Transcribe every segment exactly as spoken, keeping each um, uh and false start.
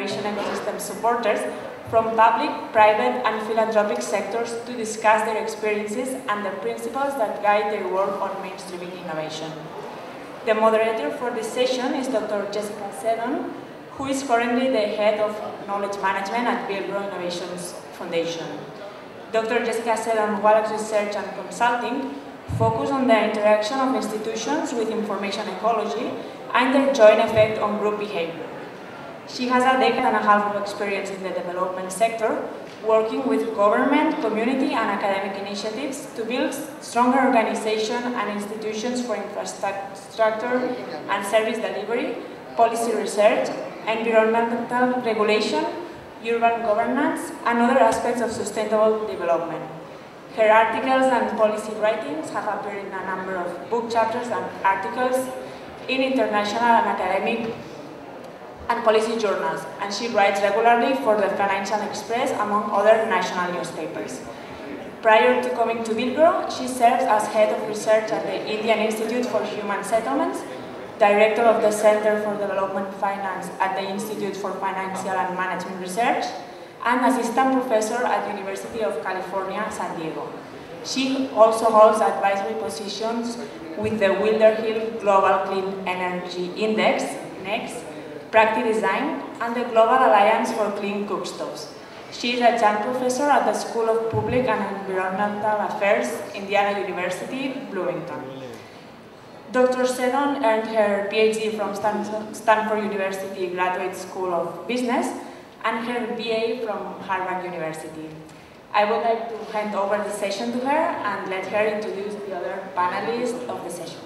innovation ecosystem supporters from public, private, and philanthropic sectors to discuss their experiences and the principles that guide their work on mainstreaming innovation. The moderator for this session is Doctor Jessica Seddon, who is currently the head of knowledge management at Bilbro Innovations Foundation. Doctor Jessica Seddon Wallace Research and Consulting focus on the interaction of institutions with information ecology and their joint effect on group behavior. She has a decade and a half of experience in the development sector, working with government, community, and academic initiatives to build stronger organization and institutions for infrastructure and service delivery, policy research, environmental regulation, urban governance, and other aspects of sustainable development. Her articles and policy writings have appeared in a number of book chapters and articles in international and academic and policy journals, and she writes regularly for the Financial Express, among other national newspapers. Prior to coming to Bilbro, she serves as head of research at the Indian Institute for Human Settlements, director of the Center for Development Finance at the Institute for Financial and Management Research, and assistant professor at University of California, San Diego. She also holds advisory positions with the Wilder Hill Global Clean Energy Index, NEX, Practice Design, and the Global Alliance for Clean Cookstoves. She is a adjunct professor at the School of Public and Environmental Affairs, Indiana University, Bloomington. Doctor Seddon earned her PhD from Stanford University Graduate School of Business and her B A from Harvard University. I would like to hand over the session to her and let her introduce the other panelists of the session.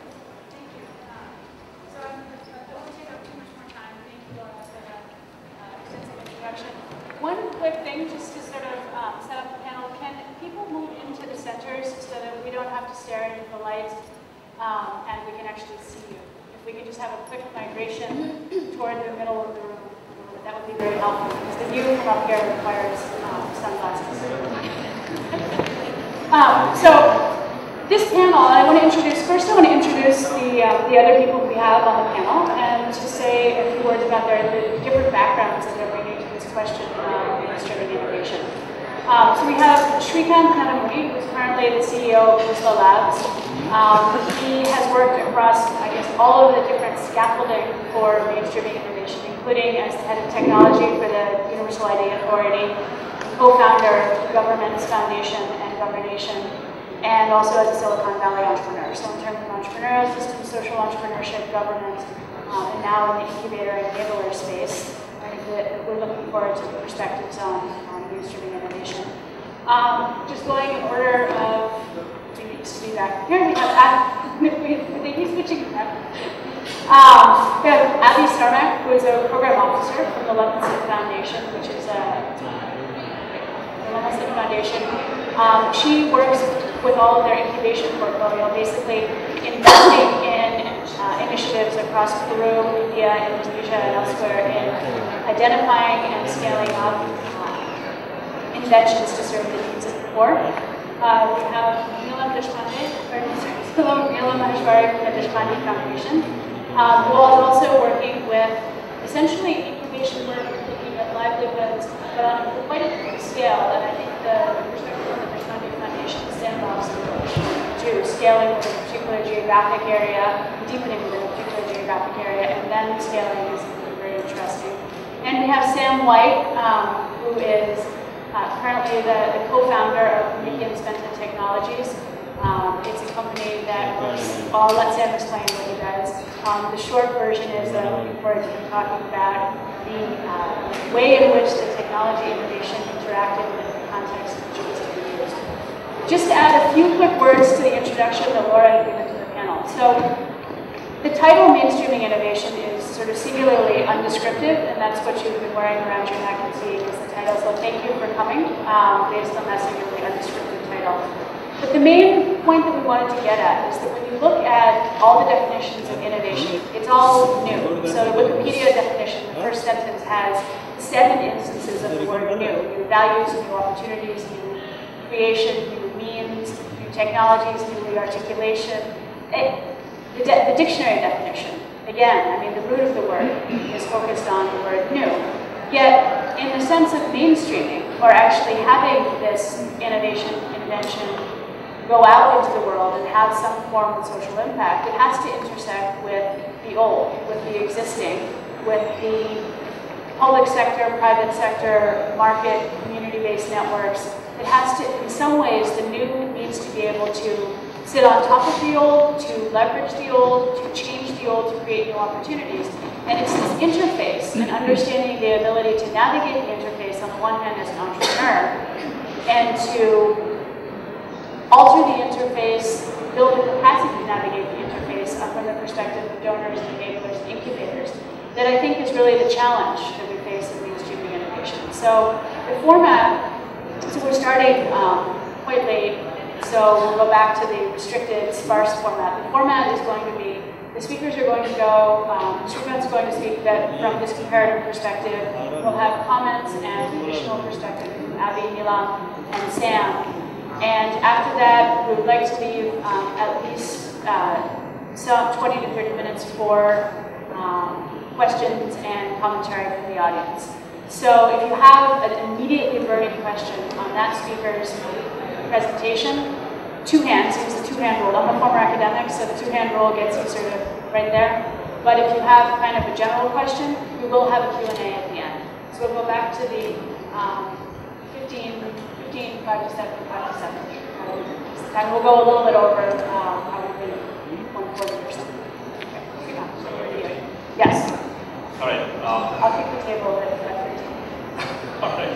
One quick thing, just to sort of um, set up the panel, can people move into the centers so that we don't have to stare into the light um, and we can actually see you? If we could just have a quick migration toward the middle of the room, that would be very helpful, because the view from up here requires um, sunglasses. um, so, this panel, I want to introduce, first I want to introduce the, uh, the other people we have on the panel, and to say a few words about their the different backgrounds that they're bringing to this question of mainstreaming innovation. Um, so we have Shrikant Kanamuni, who's currently the C E O of Khosla Labs. Um, he has worked across, I guess, all of the different scaffolding for mainstreaming innovation, including as the head of technology for the Universal I D Authority, co-founder of Governments Foundation and Governation, and also as a Silicon Valley entrepreneur. So in terms of entrepreneurial system, social entrepreneurship, government, um, and now in the incubator and enabler space, I think that we're looking forward to the perspectives on, on mainstreaming innovation. Um, just going in order of, maybe just to be back here, we have Ab they keep switching back. Um, we have Abby Starmack, who is a program officer from the Levinson Foundation, which is a the Levinson Foundation. Um, she works with all of their incubation portfolio, basically investing in uh, initiatives across Peru, India, Indonesia, and elsewhere in identifying and scaling up uh, inventions to serve the needs of the poor. Uh, we have Neelam Deshpande, hello, Neelam Maheshwari from the Deshpande Foundation, um, who is also working with essentially incubation work, looking at livelihoods, but on a, quite a big scale, and I think the perspective of the Deshpande Foundation sandbox approach to scaling with a particular geographic area, deepening with a particular geographic area, and then scaling is very interesting. And we have Sam White, um, who is uh, currently the, the co-founder of Mickey and Spenta Technologies. Um, it's a company that works, I'll let Sam explain what he does. Um, the short version is that I'm looking forward to him talking about the uh, way in which the technology innovation interacted with the context in which it was to be used. Just to add a few quick words to the introduction that Laura had given to the panel. So, the title mainstreaming innovation is sort of singularly undescriptive, and that's what you've been wearing around your neck and seeing as the title. So thank you for coming, um, based on that singularly undescriptive title. But the main point that we wanted to get at is that when you look at all the definitions of innovation, it's all new. So the Wikipedia definition, the first sentence has seven instances of the word new. New values, new opportunities, new creation, new means, new technologies, new rearticulation. It, The, the dictionary definition, again, I mean, the root of the word is focused on the word new. Yet, in the sense of mainstreaming, or actually having this innovation, invention, go out into the world and have some form of social impact, it has to intersect with the old, with the existing, with the public sector, private sector, market, community-based networks. It has to, in some ways, the new needs to be able to sit on top of the old, to leverage the old, to change the old, to create new opportunities. And it's this interface and understanding the ability to navigate the interface on the one hand as an entrepreneur and to alter the interface, build the capacity to navigate the interface uh, from the perspective of donors, enablers, and incubators that I think is really the challenge that we face in mainstreaming innovation. So the format, so we're starting um, quite late, so we'll go back to the restricted, sparse format. The format is going to be, the speakers are going to go, um, Srikanth's going to speak that from this comparative perspective. We'll have comments and additional perspective from Abby, Nilam, and Sam. And after that, we would like to leave um, at least uh, some twenty to thirty minutes for um, questions and commentary from the audience. So if you have an immediately burning question on that speaker's presentation, two hands, use the two-hand rule. I'm a former academic, so the two-hand rule gets you sort of right there. But if you have kind of a general question, we will have a Q and A at the end. So we'll go back to the um, fifteen, fifteen, five to seven, five to seven. And we'll go a little bit over um, probably one forty or something. Okay. Yes. All right. Um, I'll take the table at five thirteen. All right.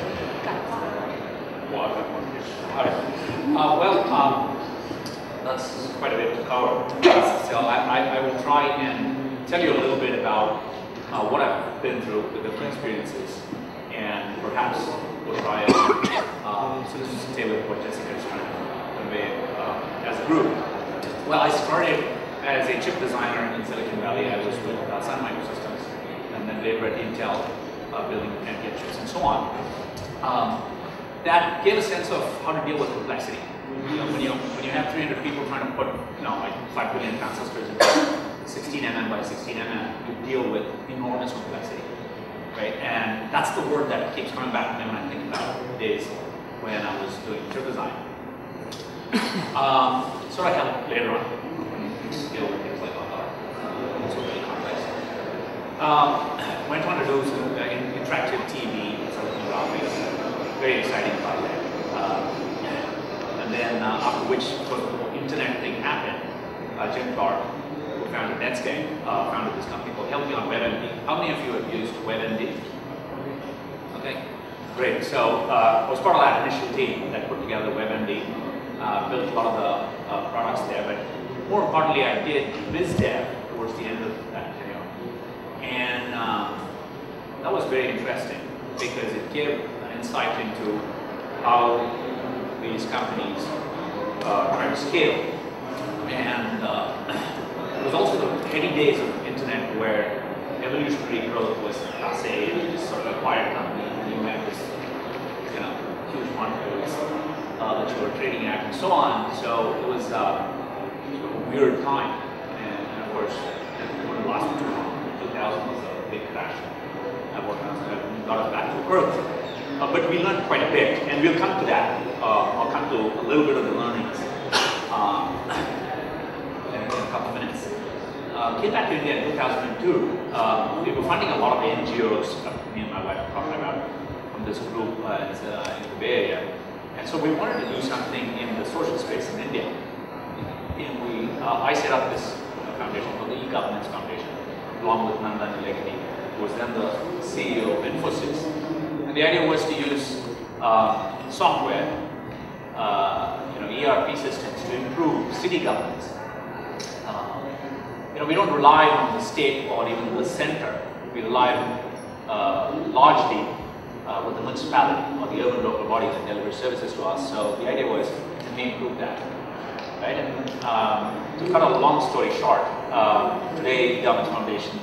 Well, I've got one here. All right. Uh, well, um, that's quite a bit to cover. Uh, so I, I, I will try and tell you a little bit about uh, what I've been through, the different experiences, and perhaps we'll try and um, sort of stay with what Jessica is trying to convey uh, as a group. Well, I started as a chip designer in Silicon Valley. I was with uh, Sun Microsystems, and then later at Intel, uh, building Netgear chips and so on. Um, that gave a sense of how to deal with complexity. You know, when you when you have three hundred people trying to put, you know, like five billion transistors into sixteen millimeter by sixteen millimeter, you deal with enormous complexity, right? And that's the word that keeps coming back to me when I think about days when I was doing chip design. Um, sort of helped later on when you deal with things like uh, it's really complex. Um, went on to do some uh, interactive T V, something graphics, very exciting project. Um, And then uh, after which, of course, the whole internet thing happened, uh, Jim Clark, who founded Netscape, uh, founded this company called Help Me on WebMD. How many of you have used WebMD? Okay, great. So uh, I was part of that initial team that put together WebMD, uh, built a lot of the uh, products there, but more importantly, I did BizDev towards the end of that tenure. And um, that was very interesting because it gave an insight into how these companies uh, try to scale. And uh, it was also the heady days of the internet where evolutionary growth was passe, and you just sort of acquired company and you had this, you know, huge marketplace uh, that you were trading at and so on. So it was uh, sort of a weird time. And, and of course, it wouldn't last too long. two thousand was a big crash. That got us back to earth. Uh, but we learned quite a bit, and we'll come to that. Uh, I'll come to a little bit of the learnings um, in, in a couple of minutes. Uh, came back to India in two thousand two. Uh, we were funding a lot of N G Os, uh, me and my wife are talking about, from this group uh, in, uh, in the Bay Area. And so we wanted to do something in the social space in India. And we, uh, I set up this foundation called the E-Governance Foundation, along with Nandan Nilekani, who was then the C E O of Infosys. The idea was to use uh, software, uh, you know, E R P systems to improve city governance. Uh, you know, we don't rely on the state or even the center. We rely uh, largely uh, with the municipality or the urban local body that delivers services to us. So the idea was, can we improve that? Right? And um, to cut a long story short, uh, today Governance Foundation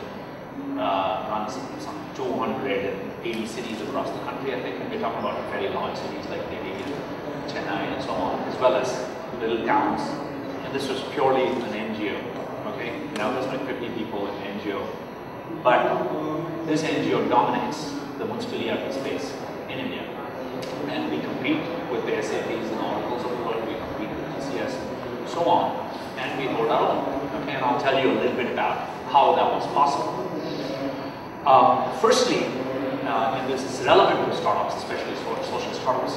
uh, runs some two hundred eighty cities across the country. I think we're talking about very large cities like Delhi, Chennai, and so on, as well as little towns. And this was purely an N G O. Okay, now there's like fifty people in N G O, but this N G O dominates the municipal E R P space in India. And we compete with the S A Ps and Oracles of the world, we compete with T C S, and so on, and we hold our own. Okay, and I'll tell you a little bit about how that was possible. Um, firstly, uh, and this is relevant to startups, especially social startups,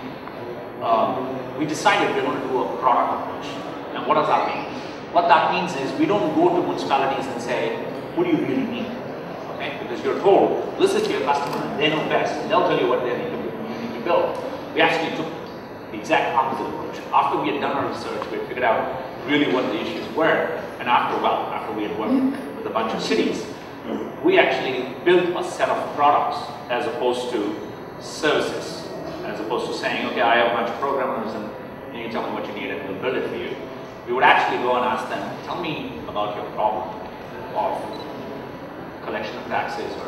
um, we decided we're going to do a product approach. And what does that mean? What that means is we don't go to municipalities and say, what do you really need? Okay, because you're told, listen to your customer, they know best, and they'll tell you what they need to, you need to build. We actually took the exact opposite approach. After we had done our research, we had figured out really what the issues were, and after, well, after we had worked with a bunch of cities, we actually built a set of products as opposed to services, as opposed to saying, okay, I have a bunch of programmers and you tell me what you need and we'll build it for you. We would actually go and ask them, tell me about your problem of collection of taxes or,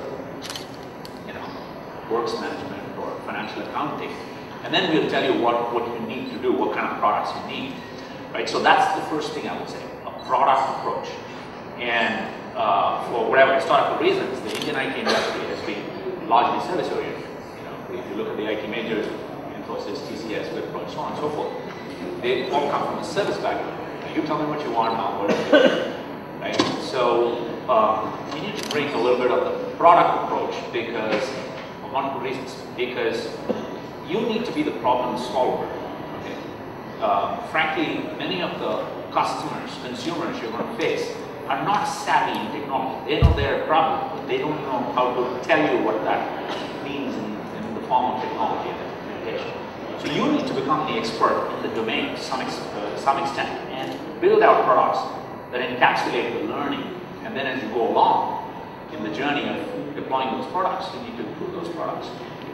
you know, works management or financial accounting. And then we'll tell you what, what you need to do, what kind of products you need, right? So that's the first thing I would say, a product approach. And uh, for whatever historical reasons, the Indian I T industry has been largely service-oriented. You know, if you look at the I T majors, Infosys, T C S, Wipro, and so on and so forth, they all come from a service background. Now, you tell me what you want, I'll work with you, right? So um, you need to bring a little bit of the product approach because of one of the reasons. Because you need to be the problem solver. Okay? Uh, frankly, many of the customers, consumers you're going to face are not savvy in technology. They know their problem, but they don't know how to tell you what that means in, in the form of technology and implementation. So you need to become the expert in the domain to some, ex uh, some extent and build out products that encapsulate the learning. And then as you go along in the journey of deploying those products, you need to improve those products.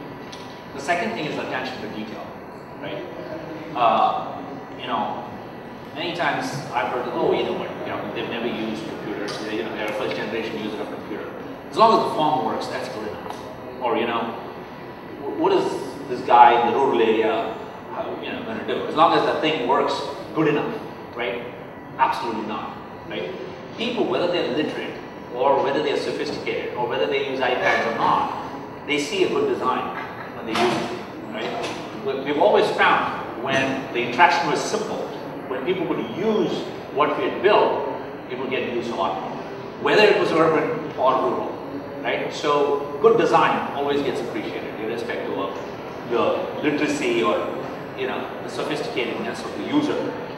The second thing is attention to detail, right? Uh, you know, many times I've heard, oh, you know what, you know, they've never used computers, they, you know, they're a first generation user of computer. As long as the form works, that's good enough. Or, you know, what is this guy in the rural area, how, you know, going to do? As long as the thing works, good enough, right? Absolutely not, right? People, whether they're literate, or whether they're sophisticated, or whether they use iPads or not, they see a good design when they use it, right? We've always found when the interaction was simple, when people would use what we had built, it would get used a lot more, whether it was urban or rural, right? So good design always gets appreciated, irrespective of the literacy or, you know, the sophisticatedness of the user.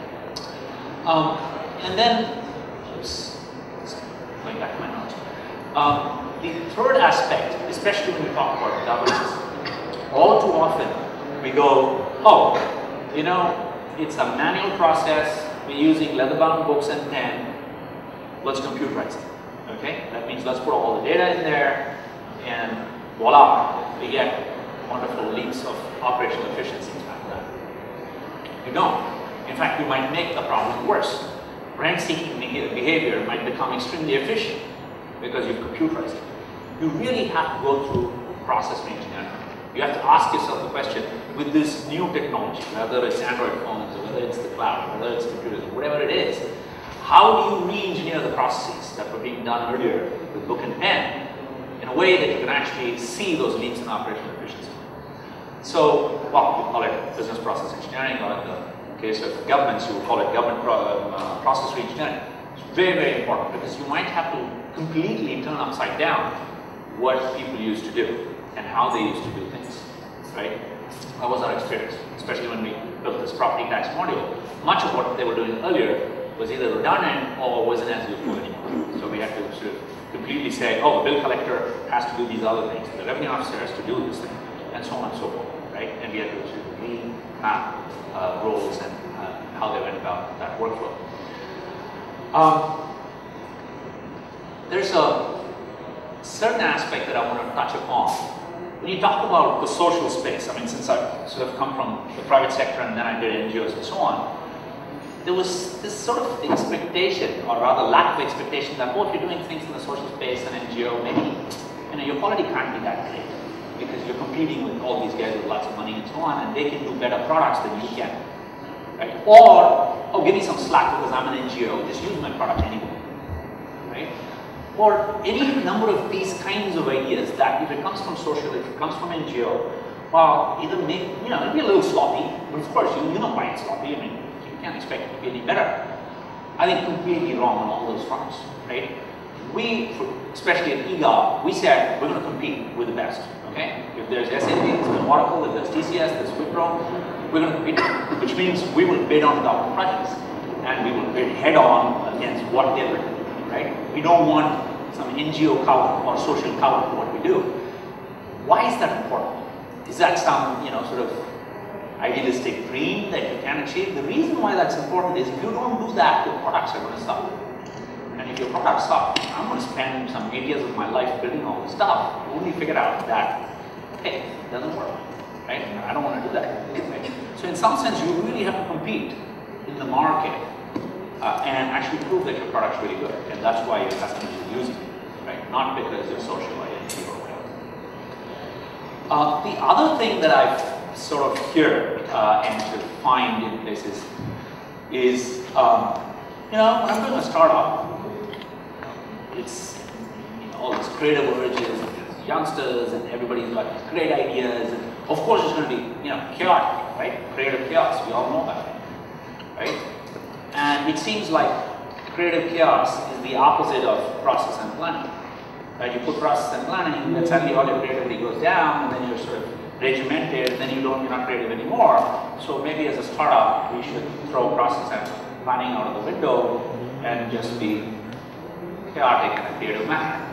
Um, and then, oops, going back to my notes. Um, the third aspect, especially when we talk about governance, all too often we go, oh, you know, it's a manual process, we're using leather-bound books and pen, let's computerize it, okay? That means let's put all the data in there, and voila, we get wonderful leaps of operational efficiencies out of that. You don't. In fact, you might make the problem worse. Rent-seeking behavior might become extremely efficient because you've computerized it. You really have to go through process engineering. You have to ask yourself the question, with this new technology, whether it's Android phones, or whether it's the cloud, or whether it's computers, or whatever it is, how do you re-engineer the processes that were being done earlier with book and pen in a way that you can actually see those leaps in operational efficiency? So, well, we call it business process engineering, or in the case of governments, you would call it government pro uh, process re-engineering. It's very, very important because you might have to completely turn upside down what people used to do and how they used to do things, right? That was our experience, especially when we built this property tax module. Much of what they were doing earlier was either redundant or wasn't as useful anymore. So we had to sort of completely say, oh, the bill collector has to do these other things, the revenue officer has to do this thing, and so on and so forth, right? And we had to sort of remap uh, roles and uh, how they went about that workflow. Um, there's a certain aspect that I want to touch upon. When you talk about the social space, I mean, since I sort of come from the private sector and then I did N G Os and so on, there was this sort of expectation, or rather lack of expectation, that, oh, if you're doing things in the social space and N G O, maybe, you know, your quality can't be that great because you're competing with all these guys with lots of money and so on, and they can do better products than you can, right? Or, oh, give me some slack because I'm an N G O, just use my product anyway, right? or any number of these kinds of ideas that if it comes from social, if it comes from N G O, well, it'll make, you know, it'll be a little sloppy, but of course, you, you know why it's sloppy. I mean, you can't expect it to be any better. I think completely wrong on all those fronts, right? We, especially at E G O B, we said we're going to compete with the best, okay? If there's S A P, there's Oracle, if there's T C S, there's Wipro, we're going to compete, which means we will bid on top projects, and we will bid head on against what they're doing, right? We don't want some N G O cover or social cover for what we do. Why is that important? Is that some, you know, sort of idealistic dream that you can achieve? The reason why that's important is if you don't do that, your products are going to suffer. And if your products suffer, I'm going to spend some eight years of my life building all this stuff, only figure out that, hey, it doesn't work, right? I don't want to do that, right? So in some sense, you really have to compete in the market uh, and actually prove that your product's really good. And that's why your customers are using it, right? Not because you're social or N G O or whatever. Uh, the other thing that I've sort of heard uh, and to find in places is, um, you know, when I'm doing a startup, it's, you know, all these creative urges, and there's youngsters, and everybody's got these great ideas, and of course it's going to be, you know, chaotic, right? Creative chaos, we all know that, right? And it seems like creative chaos is the opposite of process and planning. Right? You put process and planning, then suddenly all your creativity goes down, and then you're sort of regimented, then you don't, you're not creative anymore. So maybe as a startup, we should throw process and planning out of the window and just be chaotic in a creative manner.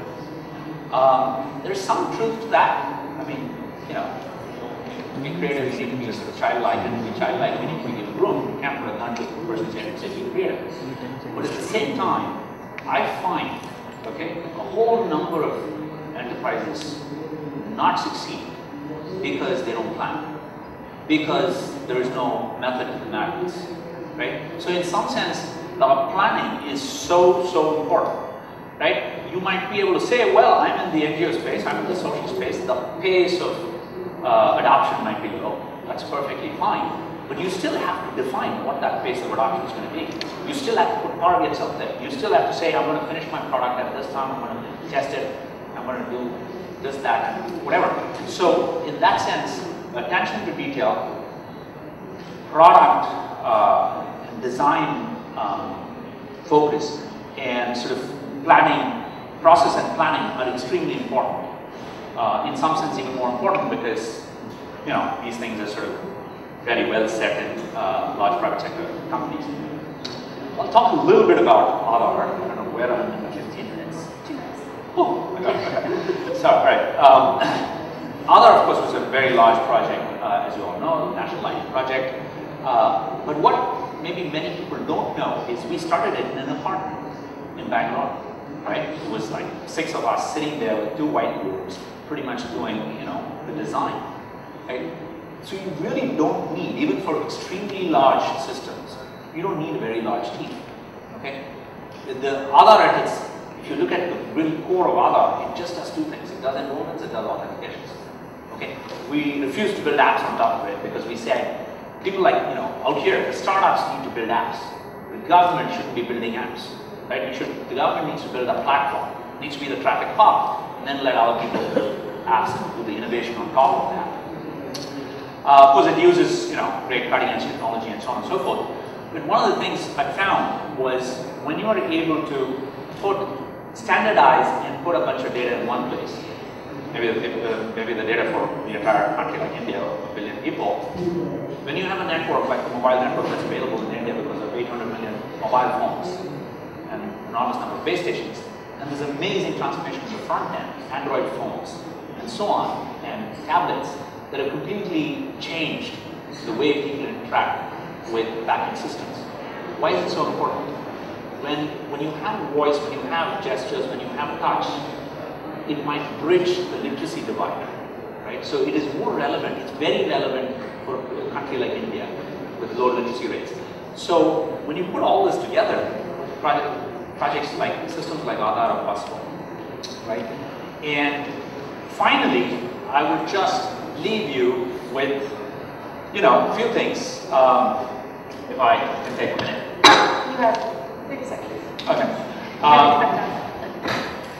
Um, there's some truth to that. I mean, you know, to be creative, you need to be sort of childlike, and to be childlike, you need to be given room. You can't put a gun to a person's head and say, be creative. But at the same time, I find, okay, a whole number of enterprises not succeed because they don't plan, because there is no method to the madness, right? So in some sense, the planning is so, so important, right? You might be able to say, well, I'm in the N G O space, I'm in the social space, the pace of uh, adoption might be low. That's perfectly fine. But you still have to define what that pace of adoption is going to be. You still have to put targets out there. You still have to say, I'm going to finish my product at this time, I'm going to test it, I'm going to do this, that, and whatever. So in that sense, attention to detail, product uh, design um, focus, and sort of planning, process and planning are extremely important. Uh, in some sense, even more important because, you know, these things are sort of very well set in uh, large private sector companies. I'll talk a little bit about Aadhaar. I don't know where I'm in fifteen minutes. Two minutes. Oh, I got it. So, all right. Um, Aadhaar, of course, was a very large project, uh, as you all know, national I D project. Uh, but what maybe many people don't know is we started it in an apartment in Bangalore, right? It was like six of us sitting there with two whiteboards, pretty much doing, you know, the design, right? So you really don't need, even for extremely large systems, you don't need a very large team, okay? The, the Aadhaar at its, if you look at the real core of Aadhaar, it just does two things. It does enrollments, it does authentications, okay? We refused to build apps on top of it because we said, people like, you know, out here, the startups need to build apps. The government shouldn't be building apps, right? We should, the government needs to build a platform, it needs to be the traffic cop, and then let other people build apps and do the innovation on top of that. Uh, of course, it uses, you know, great cutting-edge technology and so on and so forth. But one of the things I found was when you are able to put, standardize and put a bunch of data in one place, maybe the, the, maybe the data for the entire country like India, a billion people, when you have a network like the mobile network that's available in India because of eight hundred million mobile phones and an enormous number of base stations, and there's amazing transformation in the front end, Android phones, and so on, and tablets, that have completely changed the way people interact with backend systems. Why is it so important? When, when you have voice, when you have gestures, when you have touch, it might bridge the literacy divide, right? So it is more relevant, it's very relevant for a country like India with low literacy rates. So when you put all this together, project, projects like, systems like Aadhaar are possible, right? And finally, I would just leave you with, you know, a few things, um, if I can take a minute. You have thirty seconds. Okay. Um,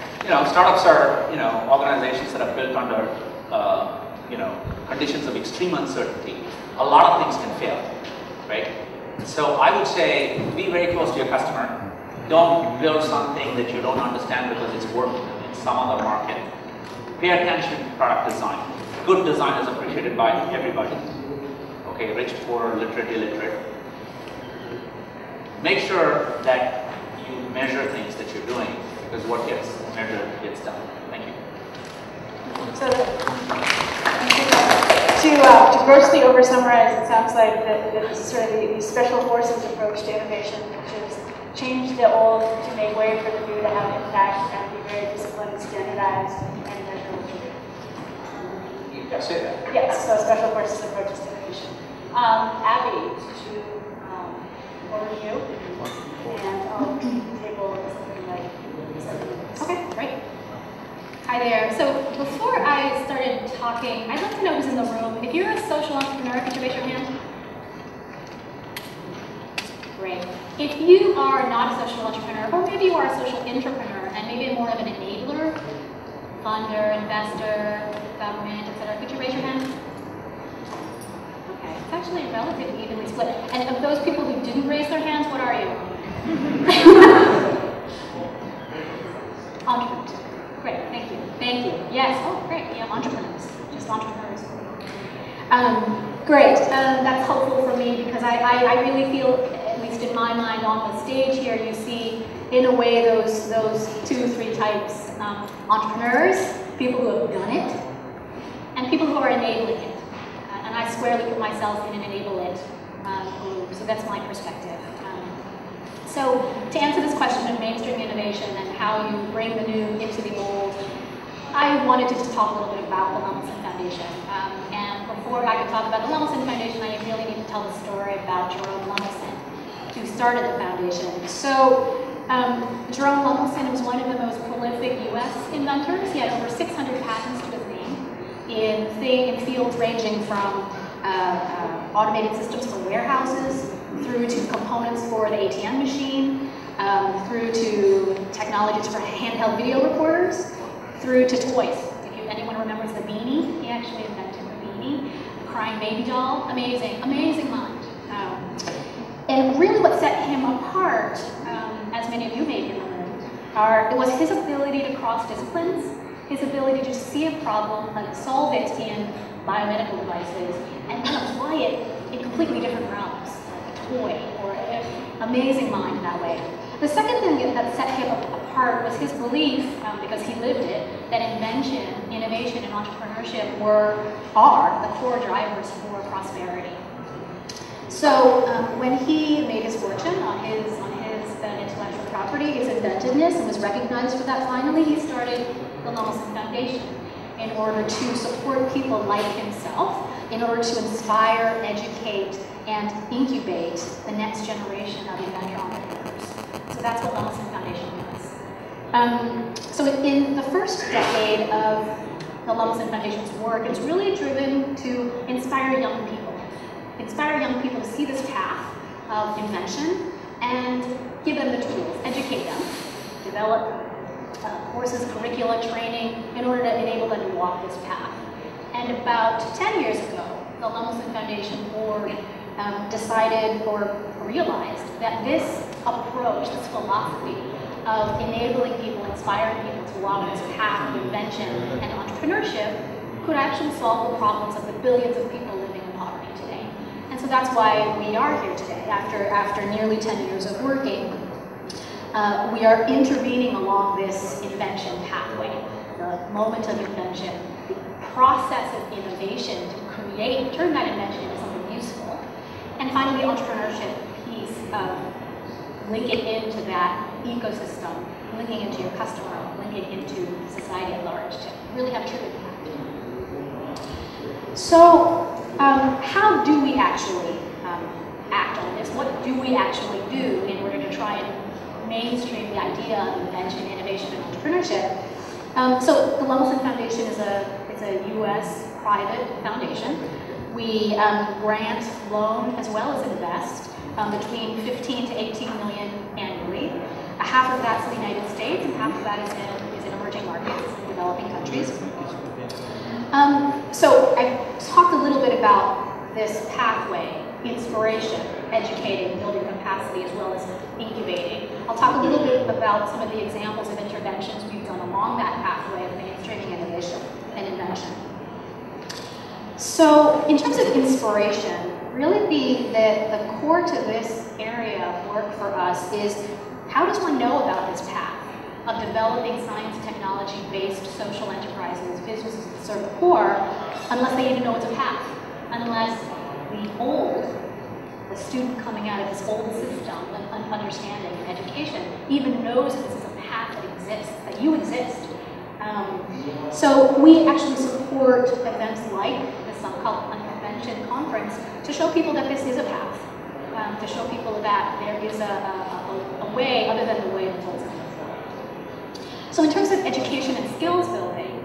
startups are, you know, organizations that are built under, uh, you know, conditions of extreme uncertainty. A lot of things can fail, right? So I would say, be very close to your customer. Don't build something that you don't understand because it's working in some other market. Pay attention to product design. Good design is appreciated by everybody. Okay, rich, poor, literate, illiterate. Make sure that you measure things that you're doing, because what gets measured gets done. Thank you. So, to, uh, to grossly oversummarize, it sounds like that that this is sort of the, the special forces approach to innovation, which is change the old to make way for the new to have impact and be very disciplined, standardized, and measurable. Yeah, say that. Yes, so special forces approach to innovation. Um, Abby, to um, over to you, and I'll table something like seven minutes. Okay, great. Hi there. So before I started talking, I'd like to know who's in the room. If you're a social entrepreneur, could you raise your hand? Great. If you are not a social entrepreneur, or maybe you are a social entrepreneur, and maybe more of an enabler, funder, investor, government, et cetera, could you raise your hand? Okay, it's actually relatively evenly split. And of those people who didn't raise their hands, what are you? Entrepreneurs. Great, thank you. Thank you. Yes, oh great, yeah, entrepreneurs, just entrepreneurs. Um, great, um, that's helpful for me because I, I, I really feel, at least in my mind on the stage here, you see in a way those, those two, three types. Um, entrepreneurs, people who have done it, and people who are enabling it. Uh, and I squarely put myself in an enable it um, group, so that's my perspective. Um, so to answer this question of mainstream innovation and how you bring the new into the old, I wanted to just talk a little bit about the Lemelson Foundation. Um, and before I could talk about the Lemelson Foundation, I really need to tell the story about Jerome Lemelson, who started the foundation. So um, Jerome Lemelson was one of the most prolific U S inventors. He had over six hundred patents to his name in, thing, in fields ranging from uh, uh, automated systems for warehouses, through to components for the A T M machine, um, through to technologies for handheld video recorders, through to toys. If you, anyone remembers the Beanie, he actually invented the Beanie, the crying baby doll. Amazing, amazing mind. Um, and really what set him apart, um, as many of you may be in the room, are, it was his ability to cross disciplines, his ability to see a problem and solve it in biomedical devices, and then apply it in completely different realms, like a toy or an amazing mind that way. The second thing that set him apart was his belief, um, because he lived it, that invention, innovation, and entrepreneurship were, are the core drivers for prosperity. So um, when he made his fortune on his, on his uh, intellectual property, his inventiveness, and was recognized for that finally, he started the Lemelson Foundation in order to support people like himself, in order to inspire, educate, and incubate the next generation of inventor entrepreneurs. So that's what Lemelson Foundation does. Um, so in the first decade of the Lemelson Foundation's work, it's really driven to inspire young people. Inspire young people to see this path of invention and give them the tools, educate them, develop uh, courses, curricula, training in order to enable them to walk this path. And about ten years ago, the Lemelson Foundation board um, decided or realized that this approach, this philosophy of enabling people, inspiring people to walk this path of invention and entrepreneurship could actually solve the problems of the billions of people living in poverty today. And so that's why we are here today, after, after nearly ten years of working. Uh, we are intervening along this invention pathway, the moment of invention, the process of innovation to create, turn that invention into something useful, and finally the entrepreneurship piece of linking into that ecosystem, linking into your customer, linking into society at large to really have true impact. So um, how do we actually um, act on this? What do we actually do in order to try and mainstream the idea of invention, innovation, and entrepreneurship? Um, so the Lemelson Foundation is a, is a U S private foundation. We um, grant, loan, as well as invest um, between fifteen to eighteen million annually. Uh, half of that's in the United States, and half of that is in, is in emerging markets. experiences in developing countries. Um, so I talked a little bit about this pathway, inspiration, educating, building capacity, as well as incubating. I'll talk a little bit about some of the examples of interventions we've done along that pathway of mainstreaming innovation and invention. So in terms of inspiration, really the, the, the core to this area of work for us is how does one know about this path of developing science and technology-based social enterprises, businesses that serve the poor, unless they even know it's a path, unless the old, the student coming out of this old system of understanding and education even knows that this is a path that exists, that you exist. Um, so we actually support events like this um, called Unconvention Conference to show people that this is a path, um, to show people that there is a, a, a, a way other than the way the folks come before. So in terms of education and skills building,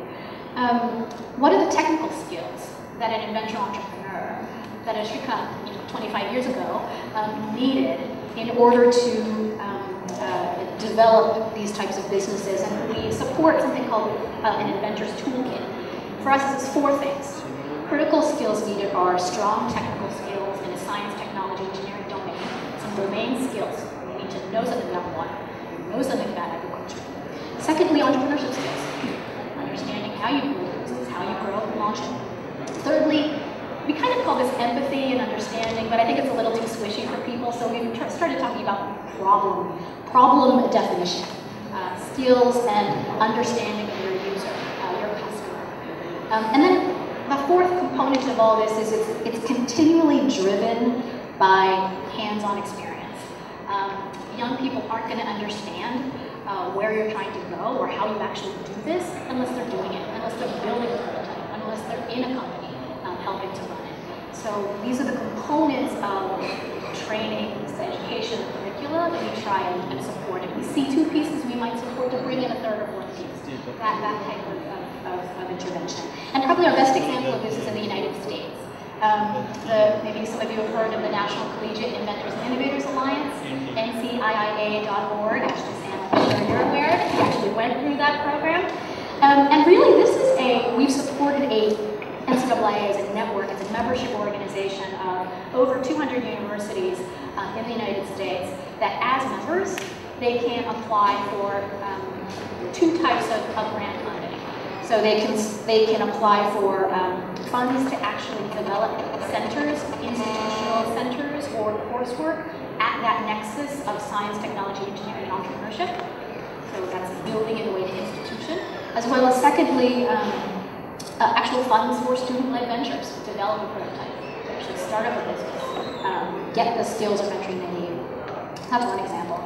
um, what are the technical skills that an inventor entrepreneur, that a Shrikant twenty-five years ago um, needed in order to um, uh, develop these types of businesses? And we support something called uh, an inventor's toolkit. For us, it's four things. Critical skills needed are strong technical skills in a science, technology, engineering domain. Some domain skills. You need to know something about water, know something about agriculture. Secondly, entrepreneurship skills. Understanding how you build a business, how you grow and launch it. Thirdly, we kind of call this empathy and understanding, but I think it's a little too squishy for people, so we started talking about problem, problem definition, uh, skills and understanding of your user, uh, your customer. Um, and then the fourth component of all this is it's, it's continually driven by hands-on experience. Um, young people aren't going to understand uh, where you're trying to go or how you actually do this unless they're doing it, unless they're building a prototype, unless they're in a company um, helping to run it. So these are the components of training, this education, curricula that we try and, and support. If we see two pieces, we might support to bring in a third or fourth piece, that, that type of, of, of intervention. And probably our best example of this is in the United States. Um, the, maybe some of you have heard of the National Collegiate Inventors and Innovators Alliance, N C I I A dot org. Actually, Sam, I'm sure you're aware of it. We actually went through that program. Um, and really, this is a, we've supported a N C I A is a network, it's a membership organization of over two hundred universities uh, in the United States that as members, they can apply for um, two types of, of grant funding. So they can, they can apply for um, funds to actually develop centers, institutional centers, or coursework at that nexus of science, technology, engineering, and entrepreneurship. So that's building in a way to institution. As well as secondly, um, Uh, actual funds for student-led ventures, develop a prototype, to actually start up a business, um, get the skills or mentoring they need. That's one example.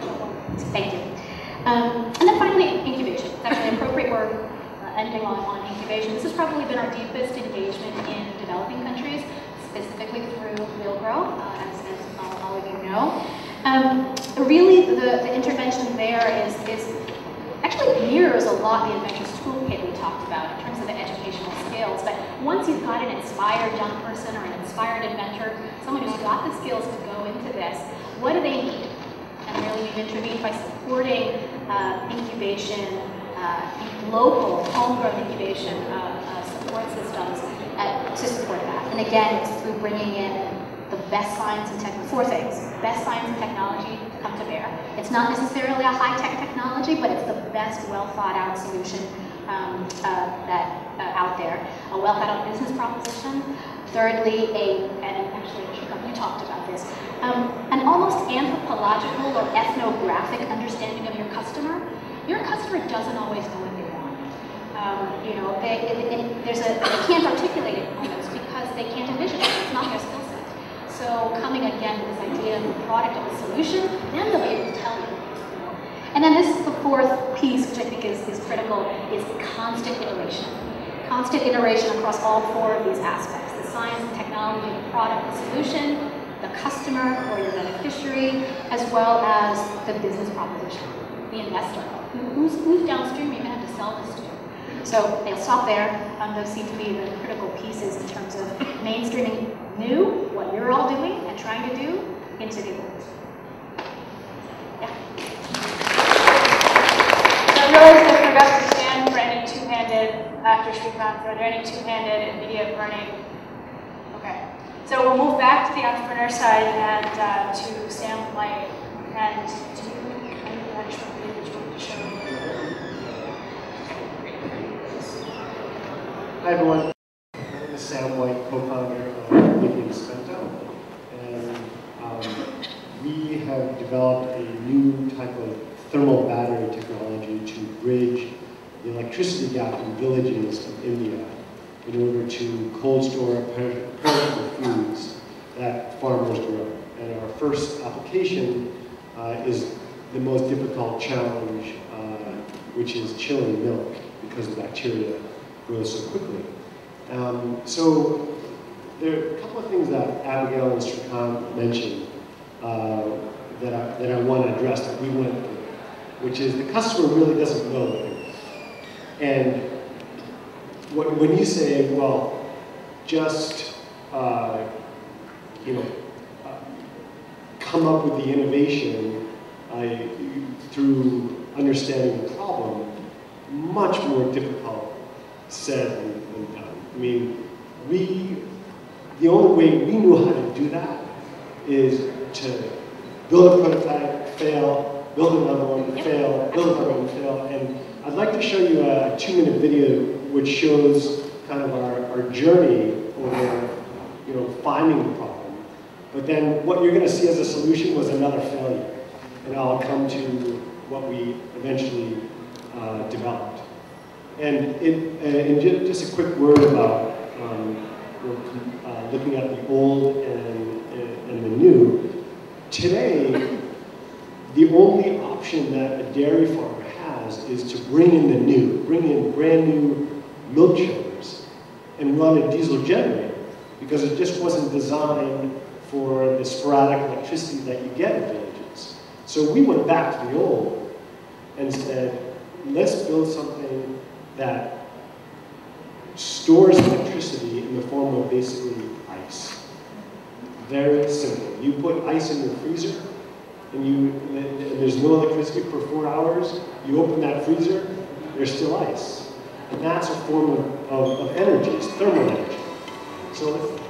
Thank you. Um, and then finally, incubation. It's actually appropriate we're uh, ending on, on incubation. This has probably been our deepest engagement in developing countries, specifically through RealGrow, uh, as, as all, all of you know. Um, really, the, the intervention there is, is actually mirrors a lot the Inventors Toolkit we talked about in terms of the educational skills. But once you've got an inspired young person or an inspired inventor, someone who's got the skills to go into this, what do they need? And really we've intervened by supporting uh, incubation, uh, local, homegrown incubation uh, uh, support systems uh, to support that. And again, it's through bringing in the best science and technology, four things. Best science and technology to come to bear. It's not necessarily a high-tech technology, but it's the best well-thought-out solution um, uh, that uh, out there. A well-thought-out business proposition. Thirdly, a, and actually, you talked about this, um, an almost anthropological or ethnographic understanding of your customer. Your customer doesn't always know what they want. Um, you know, they, it, it, there's a, they can't articulate it almost because they can't envision it. It's not their skill set. So coming again with this idea of a product of a solution, then they'll be able to tell you. And then this is the fourth piece, which I think is, is critical, is constant iteration. Constant iteration across all four of these aspects. The science, the technology, the product, the solution, the customer or your beneficiary, as well as the business proposition, the investor. Who's, who's downstream you're going to have to sell this to? So they'll stop there. Um, those seem to be the critical pieces in terms of mainstreaming new, what you're all doing and trying to do, into the world. Yeah. I realized I forgot to stand for after Srikanth? Are there any two-handed NVIDIA burning? Okay. So we'll move back to the entrepreneur side and uh, to Sam White. And do you have any additional video that you want to show? Hi everyone. My name is Sam White, co-founder of Lithium Spento. And um, we have developed a new type of thermal battery technology to bridge the electricity gap in villages of India in order to cold store perishable foods that farmers grow. And our first application uh, is the most difficult challenge, uh, which is chilling milk, because the bacteria grows so quickly. Um, so there are a couple of things that Abigail and Srikanth mentioned uh, that, I, that I want to address that we went through, which is the customer really doesn't know what they want. And what, when you say, well, just uh, you know, uh, come up with the innovation uh, through understanding the problem, much more difficult said than, than done. I mean, we, the only way we knew how to do that is to build a prototype, fail, build another one, fail, build another one, fail. And I'd like to show you a two-minute video which shows kind of our, our journey over, you know, finding the problem. But then what you're going to see as a solution was another failure. And I'll come to what we eventually uh, developed. And, it, and just a quick word about um, uh, looking at the old and, and the new. Today, the only option that a dairy farmer has is to bring in the new, bring in brand new milk chillers and run a diesel generator, because it just wasn't designed for the sporadic electricity that you get in villages. So we went back to the old and said, let's build something that stores electricity in the form of basically ice. Very simple. You put ice in your freezer, and, you, and there's no electricity for four hours, you open that freezer, there's still ice. And that's a form of, of, of energy, it's thermal energy. So let's,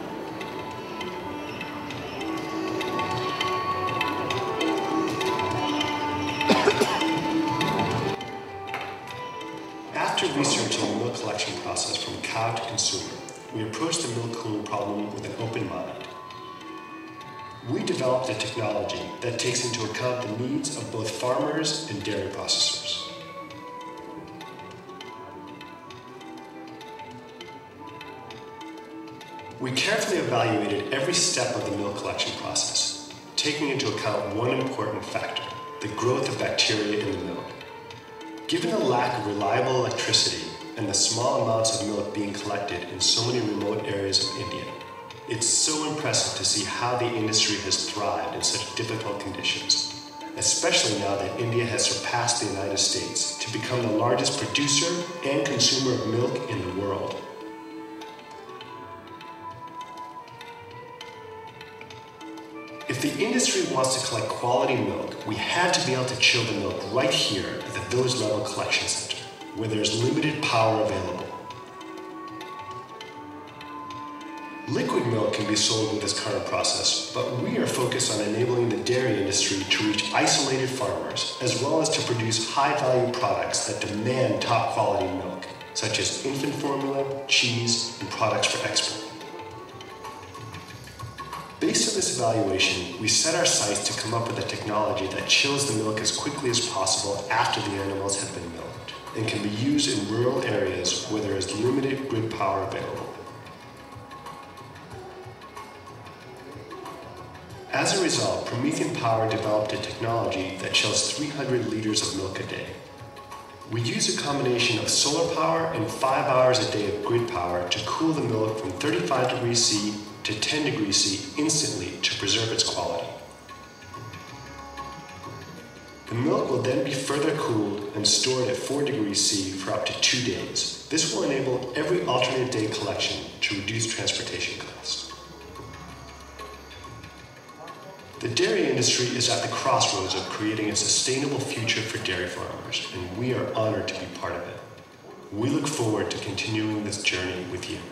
after researching the milk collection process from cow to consumer, we approached the milk cooling problem with an open mind. We developed a technology that takes into account the needs of both farmers and dairy processors. We carefully evaluated every step of the milk collection process, taking into account one important factor, the growth of bacteria in the milk. Given the lack of reliable electricity and the small amounts of milk being collected in so many remote areas of India, it's so impressive to see how the industry has thrived in such difficult conditions, especially now that India has surpassed the United States to become the largest producer and consumer of milk in the world. If the industry wants to collect quality milk, we had to be able to chill the milk right here at the village level collection center, where there's limited power available. Liquid milk can be sold with this current process, but we are focused on enabling the dairy industry to reach isolated farmers, as well as to produce high-value products that demand top-quality milk, such as infant formula, cheese, and products for export. Based on this evaluation, we set our sights to come up with a technology that chills the milk as quickly as possible after the animals have been milked, and can be used in rural areas where there is limited grid power available. As a result, Promethean Power developed a technology that chills three hundred liters of milk a day. We use a combination of solar power and five hours a day of grid power to cool the milk from thirty-five degrees C to ten degrees C instantly to preserve its quality. The milk will then be further cooled and stored at four degrees C for up to two days. This will enable every alternate day collection to reduce transportation costs. The dairy industry is at the crossroads of creating a sustainable future for dairy farmers, and we are honored to be part of it. We look forward to continuing this journey with you.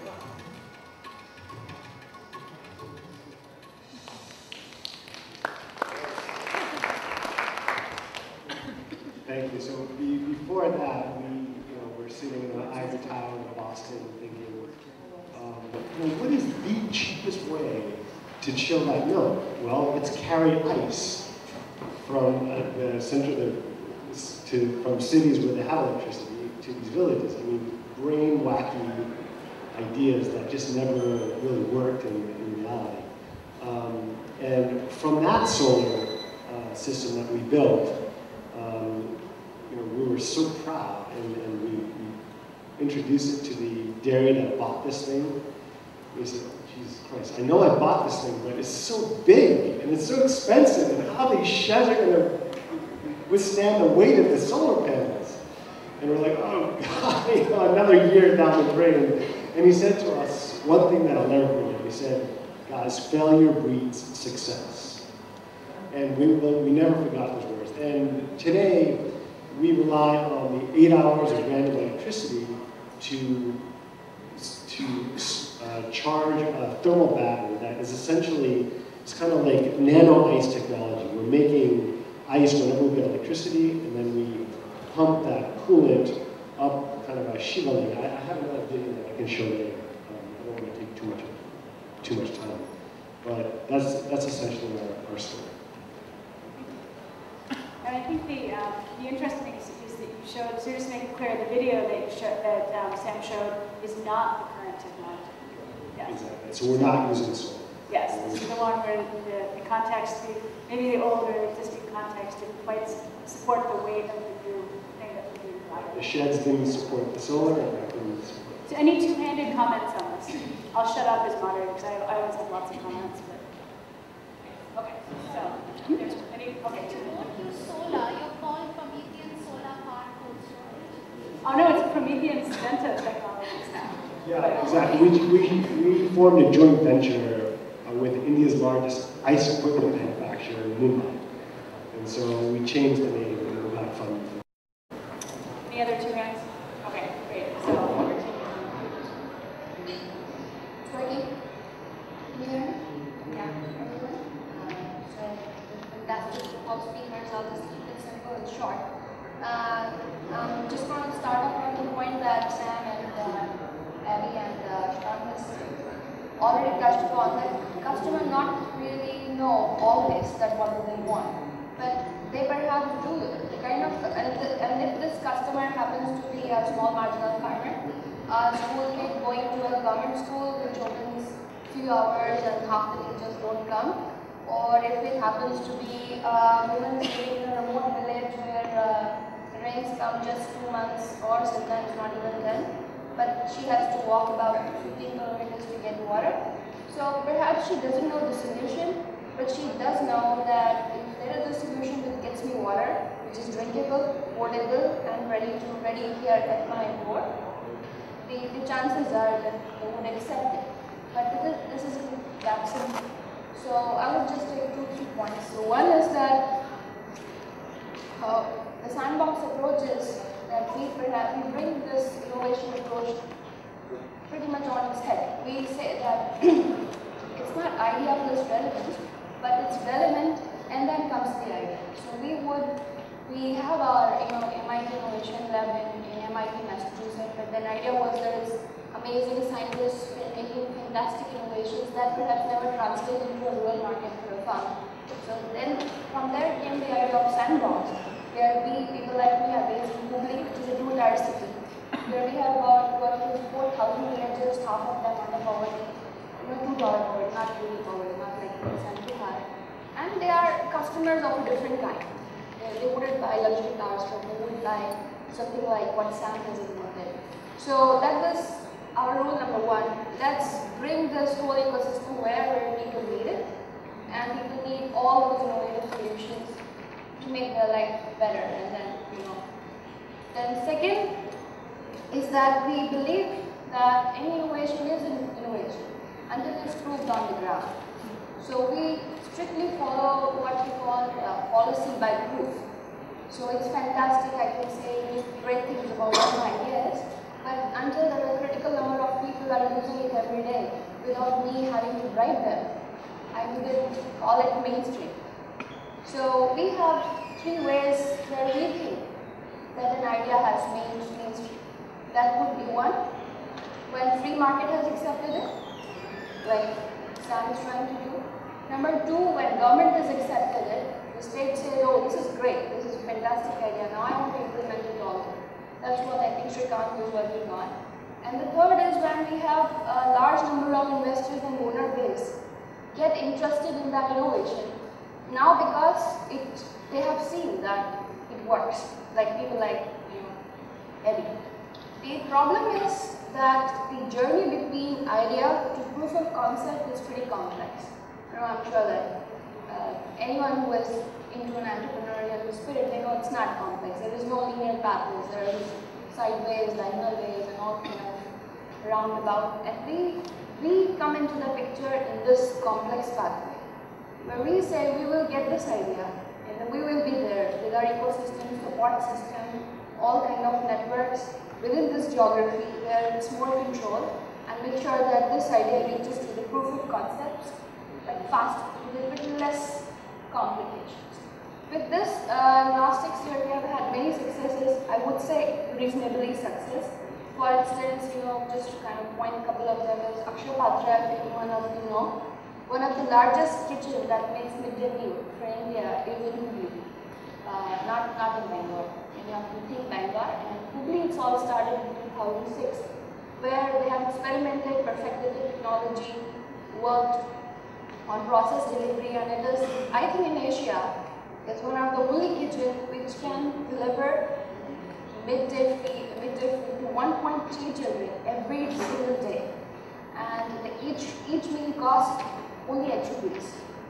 Thank you. So be, before that, we you know, were sitting in the Ivory Tower in Boston thinking, um, you know, what is the cheapest way to chill that milk? Well, it's carry ice from uh, the center the, to from cities where they have electricity to these villages. I mean, brain wacky ideas that just never really worked in, in reality. Um, and from that solar uh, system that we built, um, you know, we were so proud, and, and we, we introduced it to the dairy that bought this thing. We said, oh, Jesus Christ, I know I bought this thing, but it's so big and it's so expensive, and how these sheds are going to withstand the weight of the solar panels. And we're like, oh God, you know, another year down the drain. And he said to us one thing that I'll never forget. He said, guys, failure breeds success. And we, we never forgot those words. And today, we rely on the eight hours of random electricity to, to uh, charge a thermal battery that is essentially, it's kind of like nano ice technology. We're making ice whenever we get electricity, and then we pump that coolant up kind of a Shiva link. I, I have another video that I can show later. Um, I don't want to take too much, too much time. But that's, that's essentially our, our story. And I think the, um, the interesting thing is, is that you showed, so just to make it clear, the video that, you showed, that um, Sam showed is not the current technology. Yes. Exactly. So we're not using solar. Yes, this is the one where the, the context, the, maybe the older existing context didn't quite support the weight of the new thing that we do. The sheds didn't support the solar, and that didn't support. So any two-handed comments on this? I'll shut up as moderator because I, I always have lots of comments. But okay, so there's any okay. Don't use solar. You're called Promethean Solar Power Cold Storage. Oh no, it's Promethean Syngenta Technologies now. Yeah, exactly. We, we, we formed a joint venture uh, with India's largest ice equipment manufacturer in Mumbai. And so we changed the name and we got funding. Any other two hands? Okay, great. So number two. It's working. Can you hear me? Yeah, everyone. Uh, so, fantastic all speakers. I'll just keep it simple and short. Uh, um, just want to start off on the point that Sam and uh, Abby and uh, Sean has already touched upon, that customer not really know always that what do they want, but they perhaps do the kind of, and, the, and if this customer happens to be a small marginal farmer, a school kid going to a government school which opens few hours and half the teachers don't come, or if it happens to be a woman living in a remote village where uh, the rains come just two months or sometimes not even then, but she has to walk about fifteen kilometers to get water. So perhaps she doesn't know the solution, but she does know that if there is a solution that gets me water, which is drinkable, portable, and ready to ready here at my door, the, the chances are that they would accept it. But this, this isn't that simple. So I would just take two key points. So one is that uh, the sandbox approach is that we, we bring this innovation approach pretty much on its head. We say that it's not idea plus relevance, but it's relevant and then comes the idea. So we would, we have our you know, M I T Innovation Lab in, in M I T Massachusetts, but the idea was there is amazing scientists making fantastic innovations that perhaps never translate into a real market for a farm. So then from there came the idea of sandbox, where we, people like me, are based in Hubli, which is a two-tier city, where we have about four thousand villagers, half of them under poverty, you know, two dollar poverty, not really poverty, not like percent too high. And they are customers of a different kind. They, they wouldn't buy luxury cars, but they would buy something like what Sam has invented. So that was our rule number one. Let's bring this whole ecosystem wherever people need it, and people need all those innovative solutions to make their life better. And then, you know, then second is that we believe that any innovation is an innovation until it's proved on the ground. So we strictly follow what we call uh, policy by proof. So it's fantastic, I can say great things about what my idea is, but until there are a critical number of people are using it every day without me having to bribe them, I wouldn't call it mainstream. So we have three ways where we think that an idea has made mainstream. That would be one, when free market has accepted it, like Sam is trying to do. Number two, when government has accepted it, the state says, oh, this is great, this is a fantastic idea, now I want to implement it all. That's what I think Shrikant was working on. And the third is when we have a large number of investors and owner base get interested in that innovation. Now because it, they have seen that it works, like people like you know, Eddie. The problem is that the journey between idea to proof of concept is pretty complex. You know, I'm sure that uh, anyone who is into an entrepreneurial spirit, they know it's not complex. There is no linear pathways. There is sideways, diagonal ways, and all kind of roundabout. And we we come into the picture in this complex pathway, where we say we will get this idea, and we will be there with our ecosystem, support system, all kind of networks within this geography where it's more controlled, and make sure that this idea reaches to the proof of concepts like fast, with a little less complications. With this uh, gnostics here, we have had many successes. I would say reasonably success. For instance, you know, just to kind of point a couple of them is Akshaya Patra, if anyone of you know, one of the largest kitchen that makes midday meal for India is in Hubli, uh, not not in Bangalore. You have to think Bangalore, and Hubli it's all started in two thousand six, where they have experimented, perfected the technology, worked on process delivery, and it is, I think in Asia, it's one of the only kitchen which can deliver midday food, midday food to one point three children every single day. And the, each, each meal costs only eight rupees.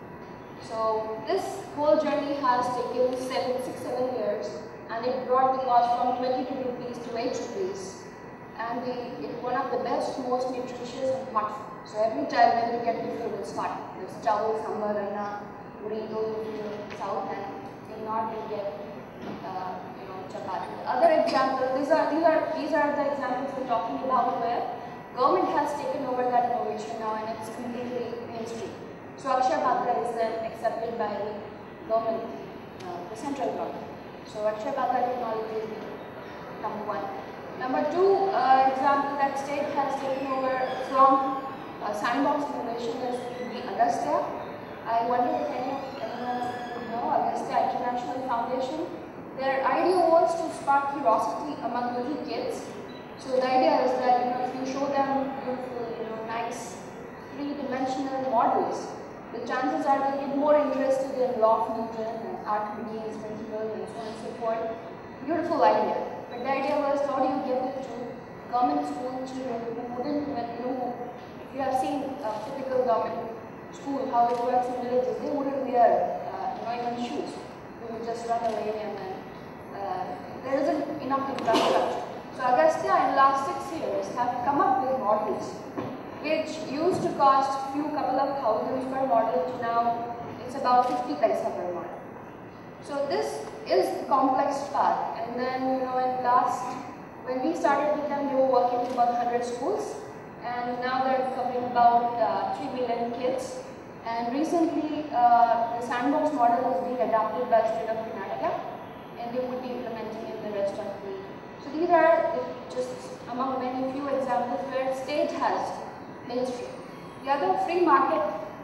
So this whole journey has taken seven, six, seven years, and it brought the cost from twenty-two rupees to eight rupees. And the, it's one of the best, most nutritious and hot food. So every time when you get the food, it's hot. There's chawal, sambar, anna, puri, in the south, and in north you get uh, you know, chapati. Other examples, these are, these are, these are the examples we're talking about where government has taken over that innovation now and it's completely mainstream. So Akshaya Patra is then accepted by the government, uh, the central government. So Akshaya Patra technology is number one. Number two uh, example that state has taken over from uh, sandbox innovation is the Agastya. I wonder if any of anyone would know Agastya International Foundation. Their idea was to spark curiosity among little kids. So the idea is that you know if you show them beautiful, you know, nice three-dimensional models, the chances are they'll get more interested in law of Newton and Archimedes principles and so on and so forth. Beautiful idea. But the idea was how do you get it to government school children who wouldn't even know. If you have seen a typical government school, how it works in villages, they wouldn't wear uh, you know, even shoes. They would just run away and then uh, there isn't enough infrastructure. So Agastya in the last six years have come up with models which used to cost few couple of thousands per model to now it's about fifty paisa per model. So this is the complex path, and then you know in last when we started with them they were working with about one hundred schools, and now they're covering about uh, three million kids. And recently uh, the sandbox model is being adopted by the state of Karnataka, and they would be implementing in the rest of the. So these are just among many few examples where state has mainstream. The other free market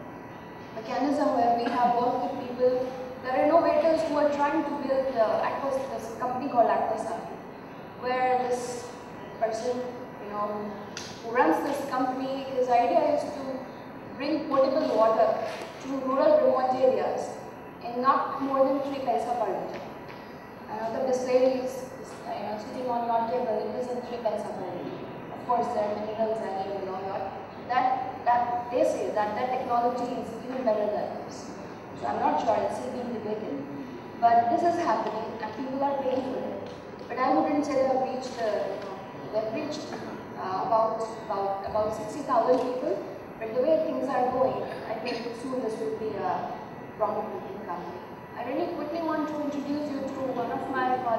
mechanism where we have worked with people. There are innovators who are trying to build uh, Aquas, this company called Aquasat, where this person, you know, who runs this company, his idea is to bring potable water to rural remote areas in not more than three paisa per liter. I know the Bisleri is, is you know, sitting on your table, it isn't three paisa per liter. Of course, there are minerals added and all that. That, that they say that that technology is even better than this. So I'm not sure, it's still being debated. But this is happening and people are paying for it. But I wouldn't say they've reached, uh, you know, they've reached uh, about, about, about sixty thousand people. But the way things are going, I think soon this will be a profit-making company. I really quickly want to introduce you to one of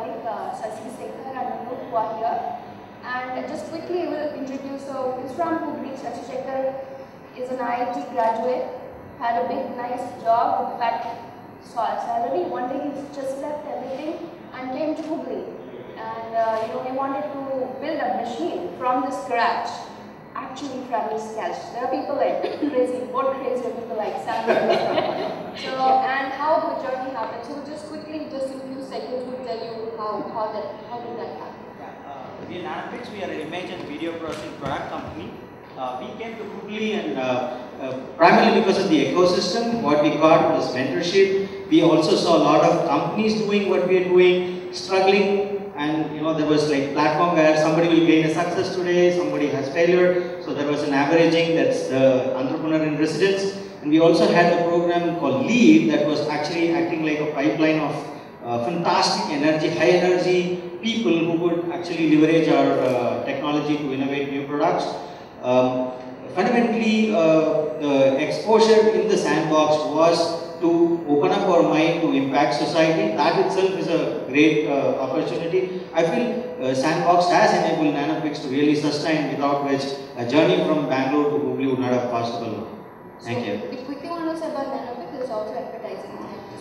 colleague uh, Shashi Shekhar and Anup who are here. And just quickly we will introduce, so he's from Hubli. Shashi Shekhar is an I I T graduate, had a big nice job with fat salary. One day he just left everything and came to Hubli. And uh, you know, he wanted to build a machine from the scratch. Actually travels cash. There are people like crazy, more crazy people like Sam. So, and how the journey happened. So just quickly, just in a few seconds, we'll tell you how, how that how did that happen. Uh, we in Nanopix, we are an image and video processing product company. Uh, we came to Hubli and uh, uh, primarily because of the ecosystem. What we got was mentorship. We also saw a lot of companies doing what we are doing, struggling. And you know, there was like platform where somebody will gain a success today, somebody has failure. So there was an averaging, that's the entrepreneur in residence. And we also had a program called LEAD that was actually acting like a pipeline of uh, fantastic energy, high energy people who would actually leverage our uh, technology to innovate new products. Um, fundamentally, uh, the exposure in the sandbox was to open up our mind to impact society. That itself is a great uh, opportunity. I feel uh, Sandbox has enabled Nanopix to really sustain, without which a journey from Bangalore to Hubli would not have possible. Thank so, you. The quick thing I want to say about Nanopix is also advertising.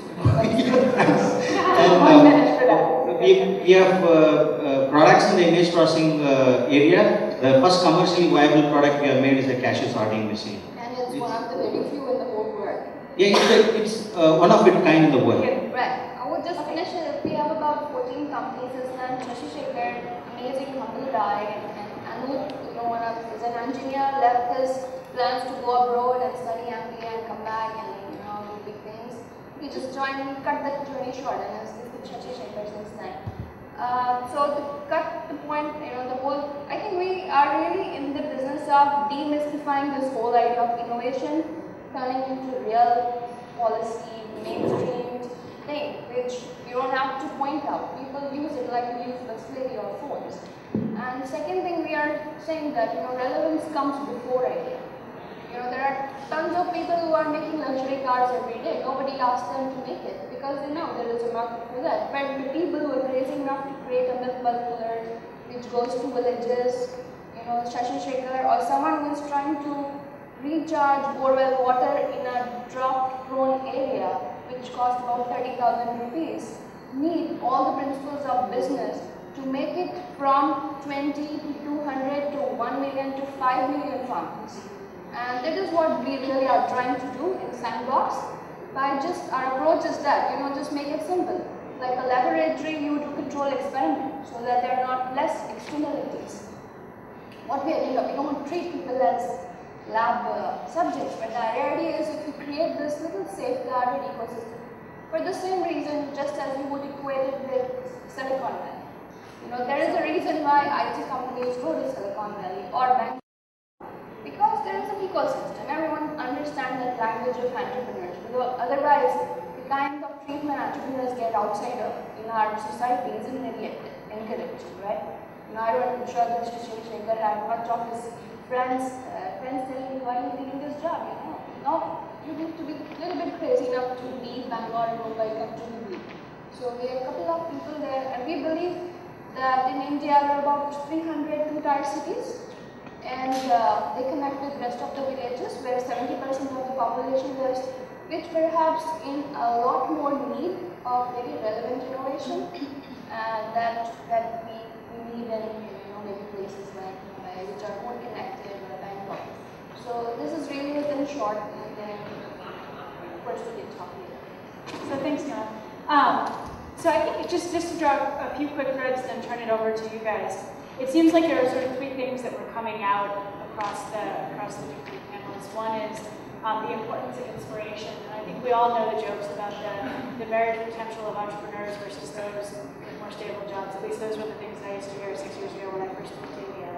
um, uh, we, we have uh, uh, products in the image processing uh, area. The first commercially viable product we have made is a cashew sorting machine. And it's, it's one of the very few in the whole world. Yeah, it's, a, it's uh, one of its kind in the world. Yeah, right. I would just finish it. We have about fourteen companies. It's done Shashi Shekhar, amazing humble guy, and Anup, you know, one of, is an engineer, left his plans to go abroad and study M B A and come back and, you know, do big things. He just joined and cut that journey short, and has been with Shashi Shekhar since then. Uh, so to cut the point, you know, the whole, I think we are really in the business of demystifying this whole idea of innovation, turning into real policy, mainstream thing, which you don't have to point out. People use it like we use Bisleri or phones. And the second thing, we are saying that, you know, relevance comes before idea. You know, there are tons of people who are making luxury cars every day. Nobody asks them to make it because they know there is a market for that. But the people who are crazy enough to create a milk cooler which goes to villages, you know, Shashi Shekhar, or someone who is trying to recharge borewell water in a drought-prone area, which costs about thirty thousand rupees, need all the principles of business to make it from twenty to two hundred to one million to five million farmers. And that is what we really are trying to do in Sandbox. By just, our approach is that, you know, just make it simple. Like a laboratory, you do control experiment so that there are not less externalities. What we are doing, we don't treat people as lab uh, subjects, but the reality is if you create this little safeguarded ecosystem, for the same reason, just as you would equate it with Silicon Valley. You know, there is a reason why I T companies go to Silicon Valley or Bangalore. Because there is an ecosystem, everyone understands that language of entrepreneurs. Because otherwise, the kind of treatment entrepreneurs get outside of in our society isn't really encouraged, right? You know, I don't, I'm sure that Shashi Shekhar had much of his friends, uh, friends telling me, why are you taking this job? You know, no, you need to be a little bit crazy enough to leave Bangalore and Mumbai, come to Hubli. So we have a couple of people there, and we believe that in India there are about three hundred two-tier cities. And uh, they connect with the rest of the villages where seventy percent of the population lives, which perhaps in a lot more need of very relevant innovation uh, that that we, we need in, you know, maybe places like Mumbai, which are more connected, or Bangalore. So this is really within short, and then of course we can talk later. So thanks, Neela. Um, so I think just just to draw a few quick threads, then turn it over to you guys. It seems like there are sort of three things that were coming out across the across the different panels. One is um, the importance of inspiration. And I think we all know the jokes about the, the marriage potential of entrepreneurs versus those with more stable jobs. At least those were the things I used to hear six years ago when I first moved to India.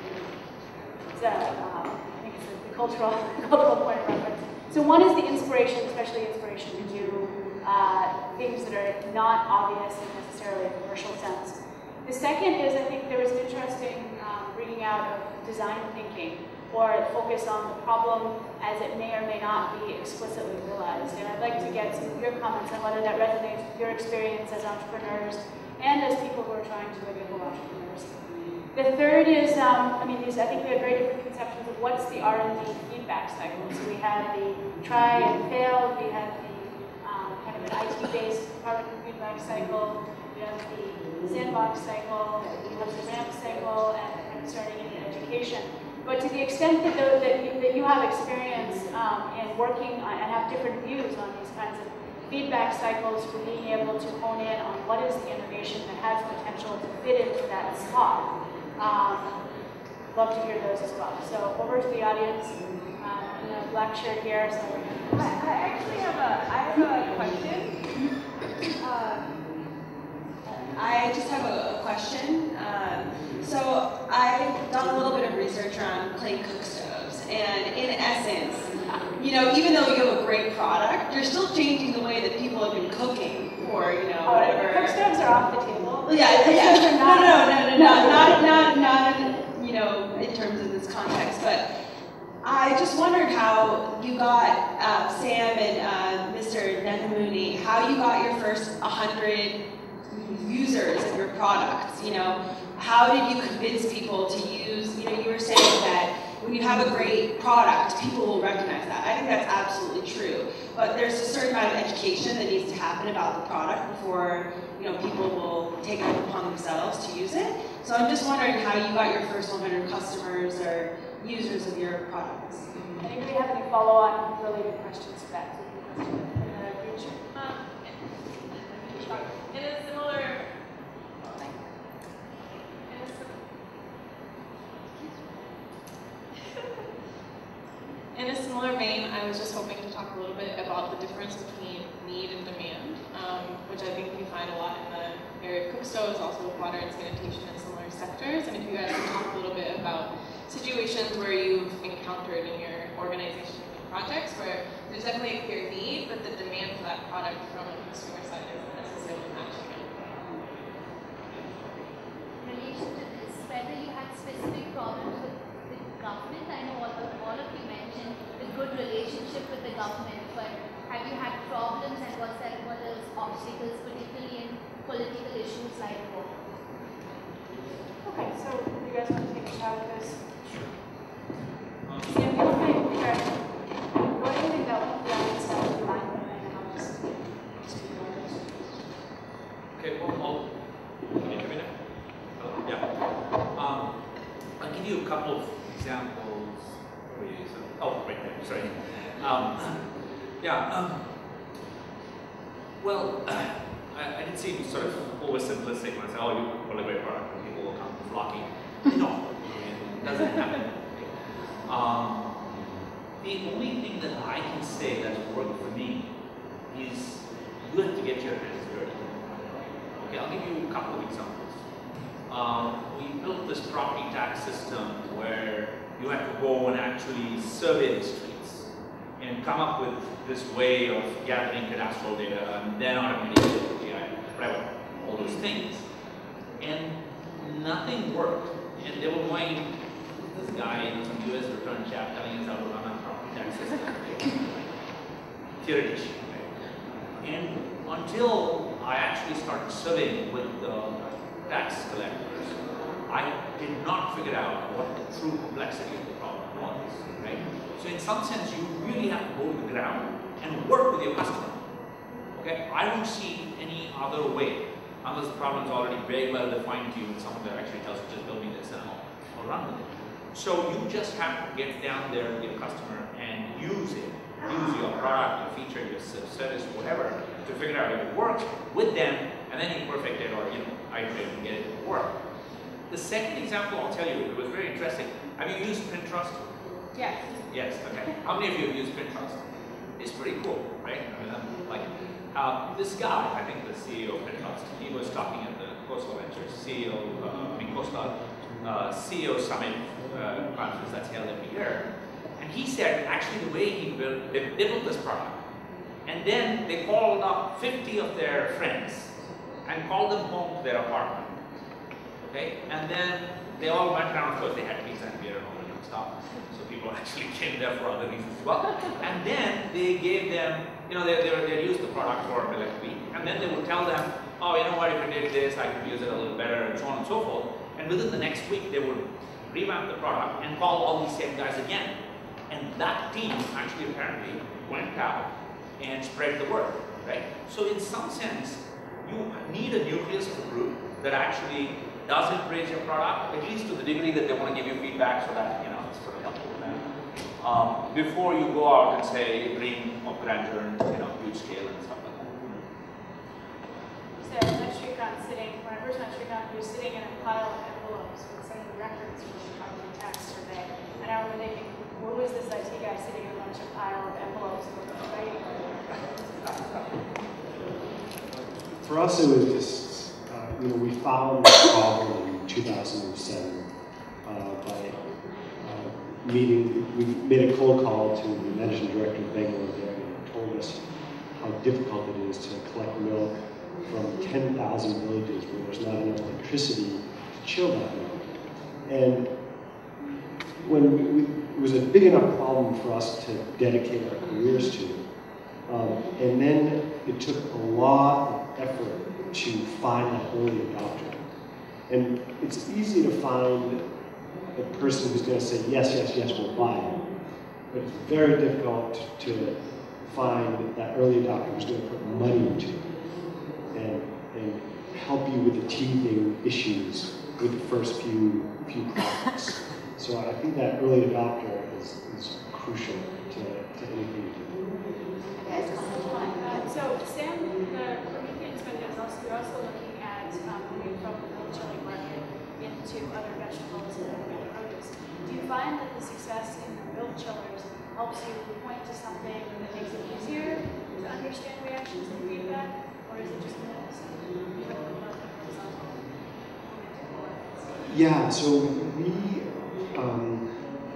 So um, I think it's the, the cultural cultural point of reference. So one is the inspiration, especially inspiration to do uh, things that are not obvious in necessarily a commercial sense. The second is, I think there was an interesting um, bringing out of design thinking or focus on the problem as it may or may not be explicitly realized. And I'd like to get some of your comments on whether that resonates with your experience as entrepreneurs and as people who are trying to enable entrepreneurs. The third is, um, I mean, these, I think we have very different conceptions of what's the R and D feedback cycle. So we have the try and fail, we have the um, kind of an I T-based product feedback cycle, we have the sandbox cycle, we have the ramp cycle, and concerning in education. But to the extent that, the, that, you, that you have experience um, in working on, and have different views on these kinds of feedback cycles for being able to hone in on what is the innovation that has potential to fit into that slot, um, love to hear those as well. So over to the audience, um, in the black shirt here. So I, I actually have a, I have a question. Uh, I just have a, a question. Um, so I've done a little bit of research around clay cook stoves, and in essence, you know, even though you have a great product, you're still changing the way that people have been cooking, or you know, whatever. Cook stoves are off the table. Yeah, yeah. No, no, no, no, no, not, not, not, in, you know, in terms of this context, but I just wondered how you got uh, Sam and uh, Mister Nanamuni, how you got your first one hundred users of your products. You know, how did you convince people to use? You know, you were saying that when you have a great product, people will recognize that. I think that's absolutely true. But there's a certain amount of education that needs to happen about the product before, you know, people will take it upon themselves to use it. So I'm just wondering how you got your first one hundred customers or users of your products. Anybody have any follow-on related questions to that? Um, in a similar In a similar vein, I was just hoping to talk a little bit about the difference between need and demand, um, which I think you find a lot in the area of cook stoves, also with water and sanitation and similar sectors. And if you guys could talk a little bit about situations where you've encountered in your organization and projects where there's definitely a clear need, but the demand for that product from the consumer side isn't necessarily matching it. In relation to this, whether you had specific problems with the government, I know all of, all of you mentioned the good relationship with the government, but have you had problems, and was there what else obstacles, particularly in political issues like water? Okay, so you guys want to take a shot at this? Sam, feel free to share. What do you think that the audience has in mind when they have this? Okay, well, I'll, can you hear me now? Oh, yeah. Um, I'll give you a couple of examples. Where you, so, oh, right there, sorry. Um, yeah, um, well, I, I didn't seem sort of oversimplistic when I said, oh, you pull a great product and people will come flocking. No, I mean, it doesn't happen. Um, the only thing that I can say that's worked for me is you have to get your hands dirty. Okay, I'll give you a couple of examples. Um, we built this property tax system where you have to go and actually survey the streets and come up with this way of gathering cadastral data and then automating A I, whatever, all those things. And nothing worked. And they were going, this guy, some U S return chap telling us how to run a property tax system. Theoretician. And until I actually started surveying with the tax collectors, I did not figure out what the true complexity of the problem was, right? So in some sense, you really have to go to the ground and work with your customer, okay? I don't see any other way, unless the problem is already very well defined to you and someone that actually tells you, just build me this and I'll, I'll run with it. So you just have to get down there with your customer and use it. Use your product, your feature, your service, whatever, to figure out if it works with them, and then you perfect it or, you know, iterate and get it to work. The second example I'll tell you, it was very interesting. Have you used Pinterest? Yes. Yes, okay. How many of you have used Pinterest? It's pretty cool, right? I mean, I'm like, uh, this guy, I think the C E O of Pinterest, he was talking at the Coastal Ventures C E O, uh, I mean, Coastal uh, C E O Summit uh, conference that's held every year. And he said, actually, the way he built, they, they built this product, and then they called up fifty of their friends and called them home to their apartment. Okay, and then they all went around. Of course, they had pizza and beer and all that. and stuff. So people actually came there for other reasons as well. And then they gave them, you know, they, they, they used the product for like a week, and then they would tell them, oh, you know what, if I did this, I could use it a little better, and so on and so forth. And within the next week, they would revamp the product and call all these same guys again. And that team actually apparently went out and spread the word, right? So in some sense, you need a nucleus of a group that actually doesn't praise your product, at least to the degree that they want to give you feedback so that, you know, it's sort of helpful to them. Um, before you go out and say, dream of grandeur and, you know, huge scale and stuff like that. So I met Shrikant sitting, when I first met Shrikant, he was sitting in a pile of envelopes with some of the records from the Department of Tax survey. And I remember thinking, what was this I T guy sitting in a bunch of pile of envelopes writing? For us, it was just, uh, you know, we found this problem in two thousand seven uh, by uh, meeting, we made a cold call to the managing director of Bangalore Dairy and told us how difficult it is to collect milk from ten thousand villages where there's not enough electricity to chill that milk. And when we, it was a big enough problem for us to dedicate our careers to. Um, and then it took a lot of effort to find that early adopter. And it's easy to find a person who's going to say, yes, yes, yes, we'll buy it. But it's very difficult to find that early adopter who's going to put money into it and, and help you with the teething issues with the first few, few products. So I think that early adopter is, is crucial to, to anything you do. Uh, so Sam, the Promethean Spender is also, you're also looking at um, moving from the milk chilling market into other vegetables and other produce. Do you find that the success in the milk chillers helps you point to something that makes it easier to understand reactions and feedback, or is it just Yeah, so we, um,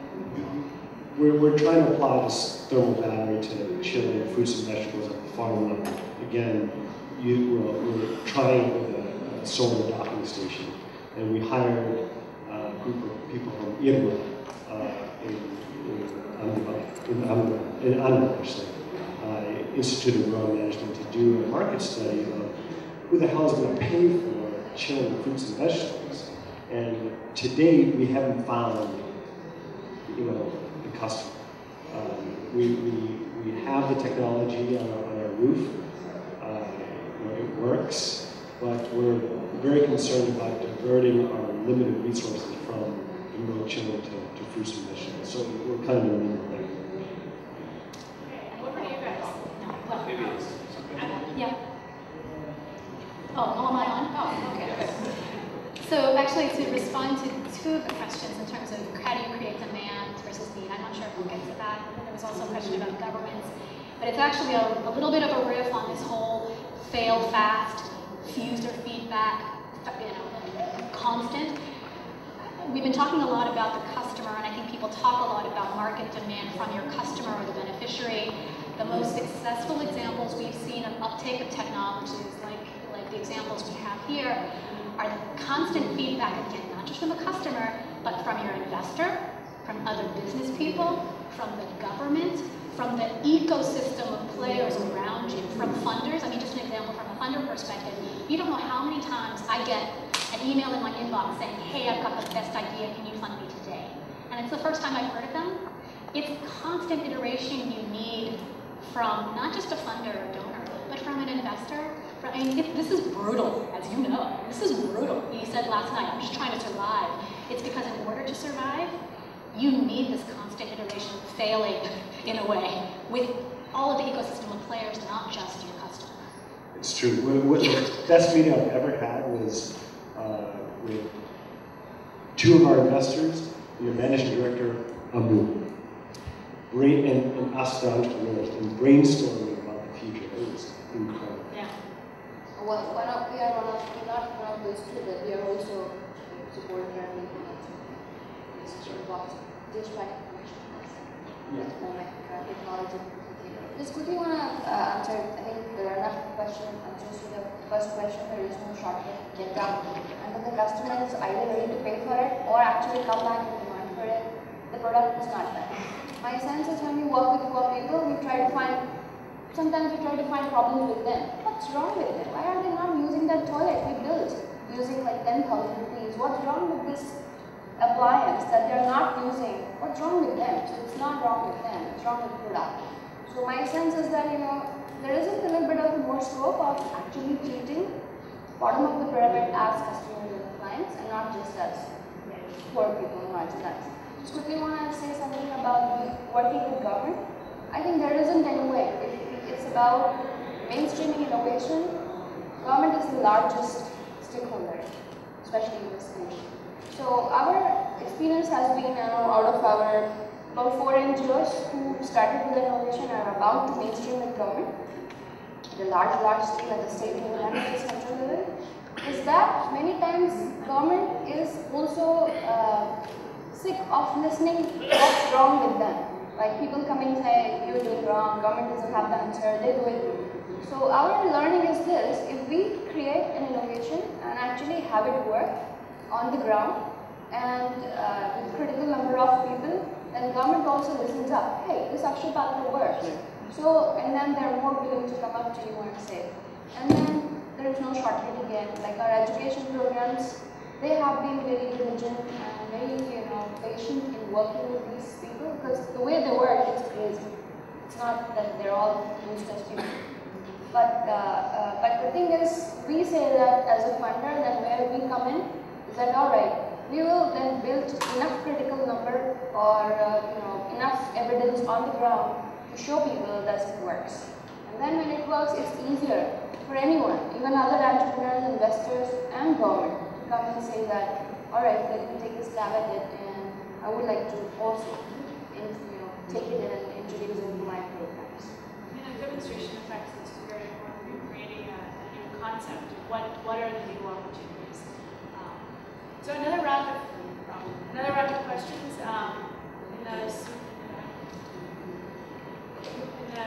we're, we're trying to apply this thermal battery to chilling fruits and vegetables at the farm level. Again, you, we're, we're trying it with a, a solar docking station, and we hired a group of people from Irma uh, in, in Ahmedabad, in Ahmedabad, in Ahmedabad, actually, uh, Institute of Rural Management, to do a market study of who the hell is going to pay for chilling fruits and vegetables. And to date, we haven't found, you know, the customer. Um, we, we, we have the technology on our, on our roof. Uh, you know, it works, but we're very concerned about diverting our limited resources from the milk chilling to, to fruits and vegetables. So we're kind of in the middle there. What about you guys? Maybe it's Uh, yeah. Oh, oh, am I on? Oh, okay. So actually, to respond to two of the questions in terms of how do you create demand versus need, I'm not sure if we'll get to that. And there was also a question about governments. But it's actually a, a little bit of a riff on this whole fail fast, user feedback, you know, constant. We've been talking a lot about the customer, and I think people talk a lot about market demand from your customer or the beneficiary. The most successful examples we've seen of uptake of technologies, like, like the examples we have here, are the constant feedback, again, not just from the customer, but from your investor, from other business people, from the government, from the ecosystem of players around you, from funders. I mean, just an example from a funder perspective, you don't know how many times I get an email in my inbox saying, hey, I've got the best idea, can you fund me today? And it's the first time I've heard of them. It's constant iteration you need from not just a funder or donor, but from an investor. I mean, it, this is brutal, as you know. This is brutal. He said last night, I'm just trying to survive. It's because in order to survive, you need this constant iteration, failing in a way, with all of the ecosystem of players, not just your customer. It's true. What, what the best meeting I've ever had was uh, with two of our investors, your managing director, Amu, Brain, and, and us, the entrepreneurs, and brainstorming about the future. It was incredible. Yeah. Well, one of, we are one of, we're not one of those two, but we are also supporting our meeting. It's sort of just by information. That's more like uh, technology. Just quickly want to uh, answer, I think there are enough questions, answers to the first question. There is no shortcut to get down. And then the customer is either ready to pay for it or actually come back and demand for it. the product is not done. My sense is when we work with poor people, we try to find, sometimes we try to find problems with them. What's wrong with them? Why are they not using that toilet we built using like ten thousand rupees? What's wrong with this appliance that they're not using? What's wrong with them? So it's not wrong with them, it's wrong with the product. So my sense is that, you know, there isn't a little bit of more scope of actually treating bottom of the pyramid as customers and clients and not just as poor people, marginalized. Just quickly want to say something about working with government. I think there isn't any way. If it's about mainstreaming innovation, government is the largest stakeholder, especially in this country. So our experience has been, you know, out of our about four N G Os who started with innovation are about to mainstream with government, the large, large scale at the state level and at the central level, is that many times government is also uh, sick of listening what's wrong with them. Like people come and say, you're doing wrong, government doesn't have the answer, they do it. So our learning is this: if we create an innovation and actually have it work on the ground and uh, with critical number of people, then government also listens up. Hey, this Akshay Patra works. So, and then they're more willing to come up to you and say. And then there is no shortcut again. Like our education programs, they have been very diligent and very, you know, patient in working with these people because the way they work, it's crazy. It's not that they're all useless people. But, uh, uh, but the thing is, we say that as a funder, that where we come in, is that all right, we will then build enough critical number or uh, you know, enough evidence on the ground to show people that it works. And then when it works, it's easier for anyone, even other entrepreneurs, investors, and government to come and say that, all right, let me take a stab at it, and I would like to also, in, you know, take it in and introduce it into my programs. And a demonstration effect is very important in creating a, a new concept. What what are the new opportunities? Um, so another round of um, another round of questions um, in the in the.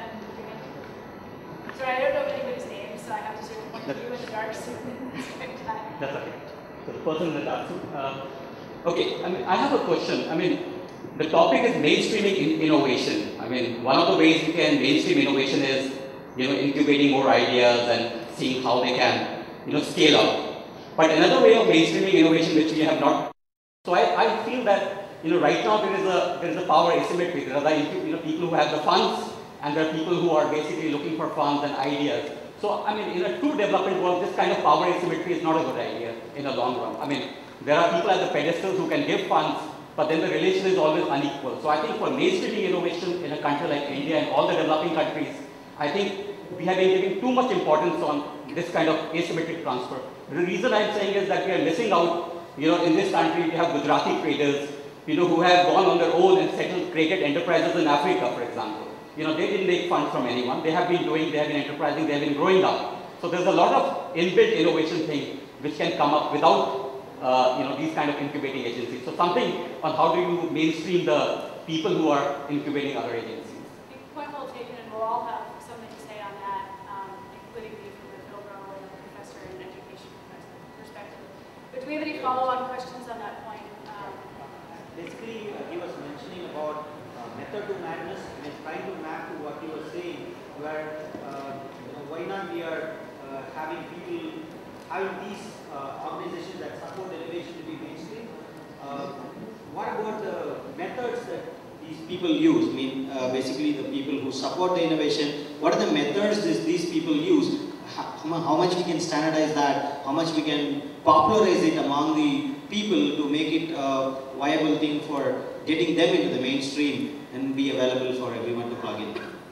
Sorry, I don't know anybody's name, so I have to sort of point you in the dark suit. That's okay. So the person in the dark suit. Uh, okay, I mean, I have a question. I mean, the topic is mainstreaming in innovation. I mean, one of the ways you can mainstream innovation is, you know, incubating more ideas and seeing how they can, you know, scale up. But another way of mainstreaming innovation, which we have not. So I, I feel that, you know, right now there is a there is a power asymmetry. There are the, you know, people who have the funds, and there are people who are basically looking for funds and ideas. So, I mean, in a true development world, this kind of power asymmetry is not a good idea in the long run. I mean, there are people at the pedestals who can give funds, but then the relation is always unequal. So I think for mainstreaming innovation in a country like India and all the developing countries, I think we have been giving too much importance on this kind of asymmetric transfer. The reason I'm saying is that we are missing out, you know, in this country we have Gujarati traders, you know, who have gone on their own and settled, created enterprises in Africa, for example. You know, they didn't take funds from anyone. They have been doing, they have been enterprising, they have been growing up. So there's a lot of inbuilt innovation thing which can come up without, uh, you know, these kind of incubating agencies. So something on how do you mainstream the people who are incubating other agencies. I think point well taken, and we'll all have something to say on that, um, including me from the Pilbara and the professor and education perspective. But do we have any follow-on questions on that point? Um, Basically, he was mentioning about method to madness, and it's trying to map to what he was saying, where uh, you know, why not we are uh, having people, having these uh, organizations that support innovation to be mainstream. Uh, what about the methods that these people use? I mean, uh, basically the people who support the innovation, what are the methods this, these people use? How, how much we can standardize that, how much we can popularize it among the people to make it a viable thing for getting them into the mainstream and be available for everyone to plug in.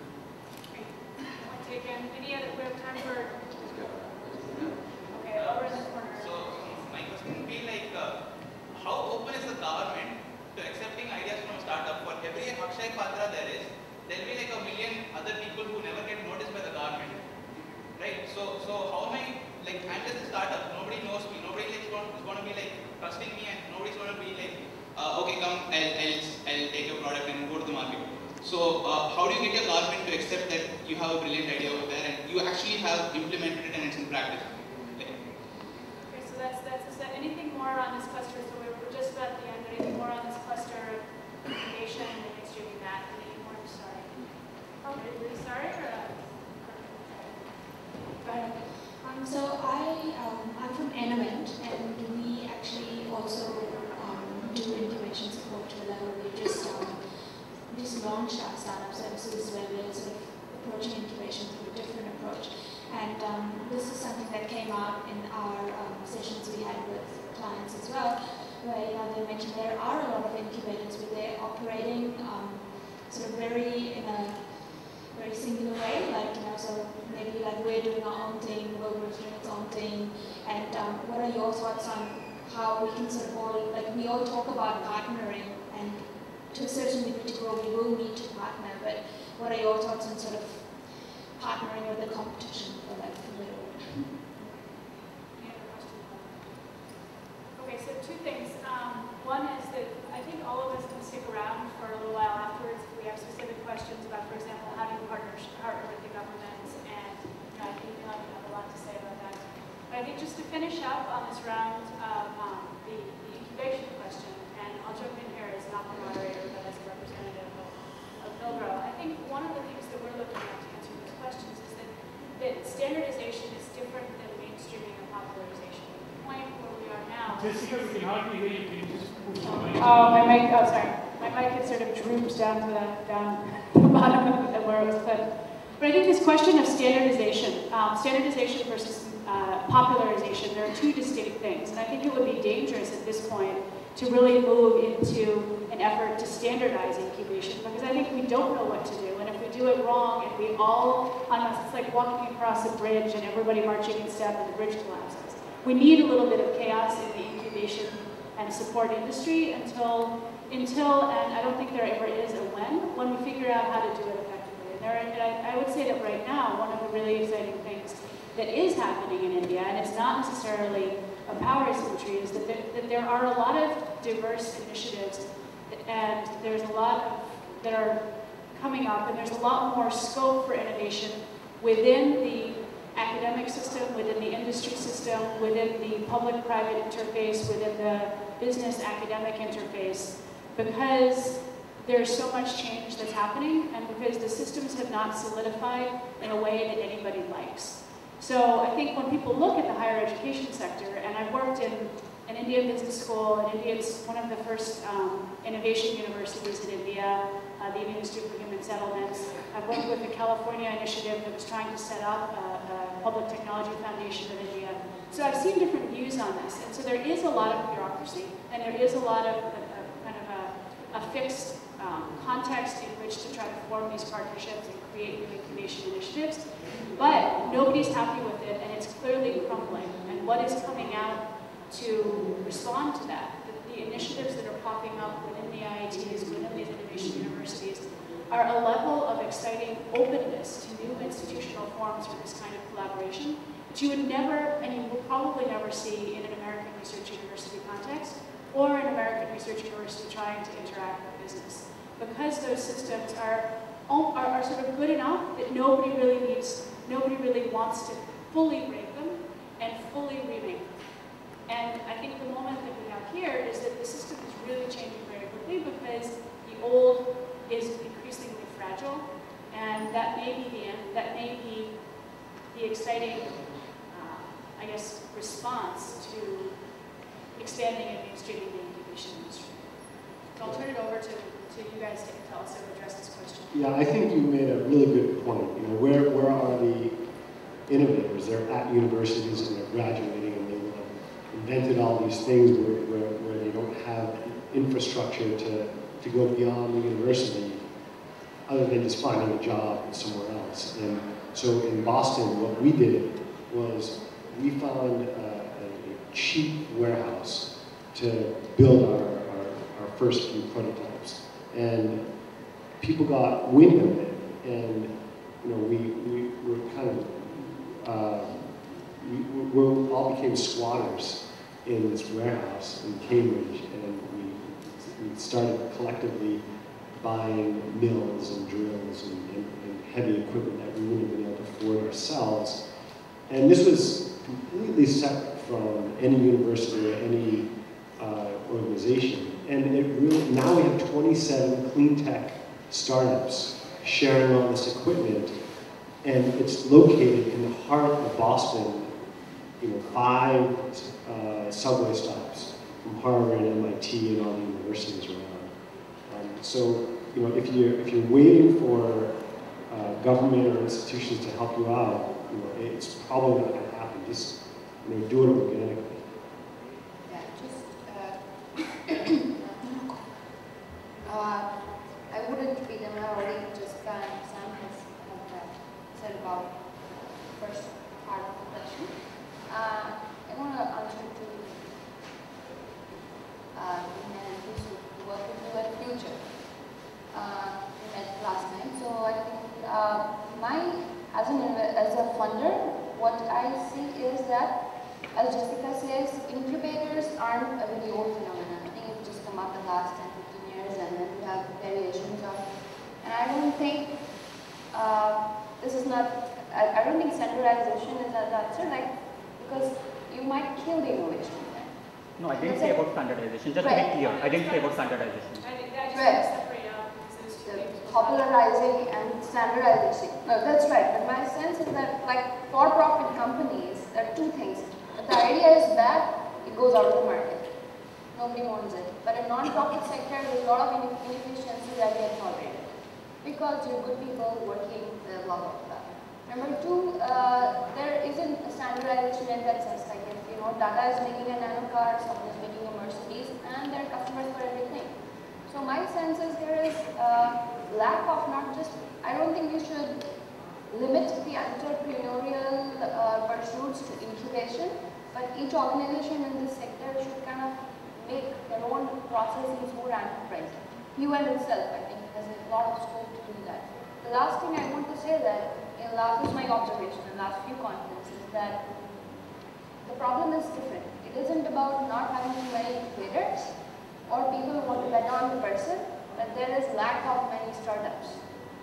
Taken. Any other, we have time for, okay, over in the corner. So, my question would be like, uh, how open is the government to accepting ideas from a startup? For every Akshay Patra there is, there will be like a million other people who never get noticed by the government. Right? So, so how am I, like, I'm just a startup, nobody knows me, nobody like, is going to be like trusting me, and nobody's going to be like, Uh, okay, come, I'll, I'll, I'll take your product and go to the market. So, uh, how do you get your government to accept that you have a brilliant idea over there and you actually have implemented it and it's in practice? Okay, okay so that's, that's, is that anything more on this cluster? So we're just about at the end, anything more on this cluster? mainstreaming that and they weren't starting. Oh, did we start or? Uh, go ahead. Um, so I, um, I'm from Enovent, and we actually also um, do incubation support to the level we just um, just launched our startup services where we're sort of approaching incubation through a different approach. And um, this is something that came out in our um, sessions we had with clients as well, where you know, they mentioned there are a lot of incubators where they're operating um, sort of very in a very singular way, like, you know, so maybe like we're doing our own thing, Wilbur's doing its own thing, and um, what are your thoughts on how we can sort of all, like we all talk about partnering, and to a certain degree to grow we will need to partner, but what are your thoughts on sort of partnering with the competition for like for the Okay, so two things. Um, one is that I think all of us can stick around for a little while afterwards if we have specific questions about, for example, how do you partner, partner with the government, and you know, I think you have a lot to say about that. But I think just to finish up on this round of um, the, the incubation question, and I'll jump in here as not the moderator, but as a representative of, of Milgro. I think one of the things that we're looking at to answer these questions is that, that standardization is different than mainstreaming or popularization. The point where we are now. Jessica, we can hardly hear you. Can you just move your mic? Oh, my mic. Oh, sorry. My mic had sort of droops down to the down the bottom of where it was put. But I think this question of standardization, um, standardization versus uh, popularization, there are two distinct things, and I think it would be dangerous at this point to really move into an effort to standardize incubation, because I think we don't know what to do, and if we do it wrong, and we all, it's like walking across a bridge and everybody marching in step and the bridge collapses. We need a little bit of chaos in the incubation and support industry until, until, and I don't think there ever is a when, when we figure out how to do it effectively. And, there, and I, I would say that right now, one of the really exciting things that is happening in India, and it's not necessarily a power asymmetry, is that there, that there are a lot of diverse initiatives, and there's a lot of, that are coming up, and there's a lot more scope for innovation within the academic system, within the industry system, within the public-private interface, within the business-academic interface, because there's so much change that's happening, and because the systems have not solidified in a way that anybody likes. So I think when people look at the higher education sector, and I've worked in an Indian business school, and India is one of the first um, innovation universities in India, uh, the Indian Institute for Human Settlements. I've worked with the California initiative that was trying to set up a, a public technology foundation of India. So I've seen different views on this, and so there is a lot of bureaucracy, and there is a lot of a, a, kind of a, a fixed um, context in which to try to form these partnerships and create new incubation initiatives. But nobody's happy with it, and it's clearly crumbling. And what is coming out to respond to that? The, the initiatives that are popping up within the I I Ts, within these innovation universities, are a level of exciting openness to new institutional forms for this kind of collaboration that you would never, and you will probably never see in an American research university context, or an American research university trying to interact with business. Because those systems are, are, are sort of good enough that nobody really needs, nobody really wants to fully break them and fully remake them. And I think the moment that we have here is that the system is really changing very quickly because the old is increasingly fragile, and that may be the end, that may be the exciting, uh, I guess, response to expanding and mainstreaming the incubation industry. So I'll turn it over to, to you guys to tell us or address this question. Yeah, I think you made a really good point. You know, where where are the innovators? They're at universities and they're graduating, and they will have invented all these things where, where, where they don't have infrastructure to, to go beyond the university, other than just finding a job somewhere else. And so in Boston, what we did was we found uh, a cheap warehouse to build our, our, our first few prototypes. And people got wind of it, and you know, we, we were kind of, uh, we, we all became squatters in this warehouse in Cambridge, and we, we started collectively buying mills and drills and, and, and heavy equipment that we wouldn't have been able to afford ourselves. And this was completely separate from any university or any uh, organization. And it really, now we have twenty-seven clean tech startups sharing all this equipment, and it's located in the heart of Boston, you know, five uh, subway stops from Harvard and M I T and all the universities around. Um, so, you know, if you're, if you're waiting for uh, government or institutions to help you out, you know, it's probably not going to happen. Just, you know, do it organically. Yeah, just, uh, uh, I wouldn't repeat them, I already just uh, Sam has uh, said about the first part of the question. Uh, I want to answer to uh, who's work with you at Future. Uh, we met last night, so I think uh, my, as, an, as a funder, what I see is that, as Jessica says, incubators aren't a very old phenomenon. I think it's just come up in the last ten, fifteen years, and then we have variations of, and I don't think, uh, this is not, I, I don't think standardization is an answer, like, because you might kill the innovation. No, I didn't say about standardization, just right. to be clear, I didn't say about standardization. I think that Right. separate out because there's Popularizing and standardizing. No, that's right. But my sense is that, like, for-profit companies, there are two things. The idea is bad, it goes out of the market. Nobody wants it. But in non-profit sector, there's a lot of inefficiencies that get tolerated. Because you're good people working, blah, blah, blah. Number two, uh, there isn't a standardization in that sense. Like, if, you know, Tata is making a nano car, someone is making a Mercedes, and there are customers for everything. So my sense is there is uh, lack of not just, I don't think you should limit the entrepreneurial uh, pursuits to incubation, but each organization in this sector should kind of make their own processes more enterprise. U N itself, I think, has a lot of scope to do that. The last thing I want to say that, in last is my observation in the last few conferences, that the problem is different. It isn't about not having too many incubators, or people who want to bet on the person, but there is lack of many startups.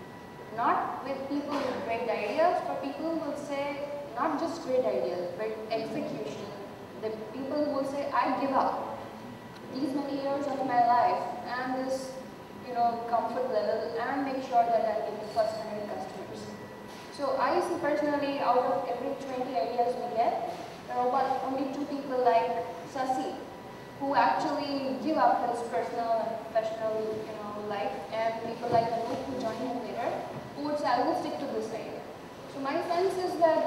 Not with people with great ideas, but people who will say, not just great ideas, but execution. The people who will say, I give up these many years of my life and this, you know, comfort level, and make sure that I get the first one hundred customers. So I see personally, out of every twenty ideas we get, there are about only two people like Sasi, who actually give up his personal and professional, you know, life, and people like Anoop who join him later, who would say, I will stick to this idea. So my sense is that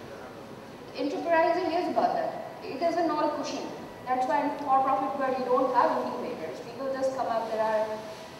enterprising is about that. It isn't all cushion. That's why in for-profit world you don't have incubators. People just come up, there are,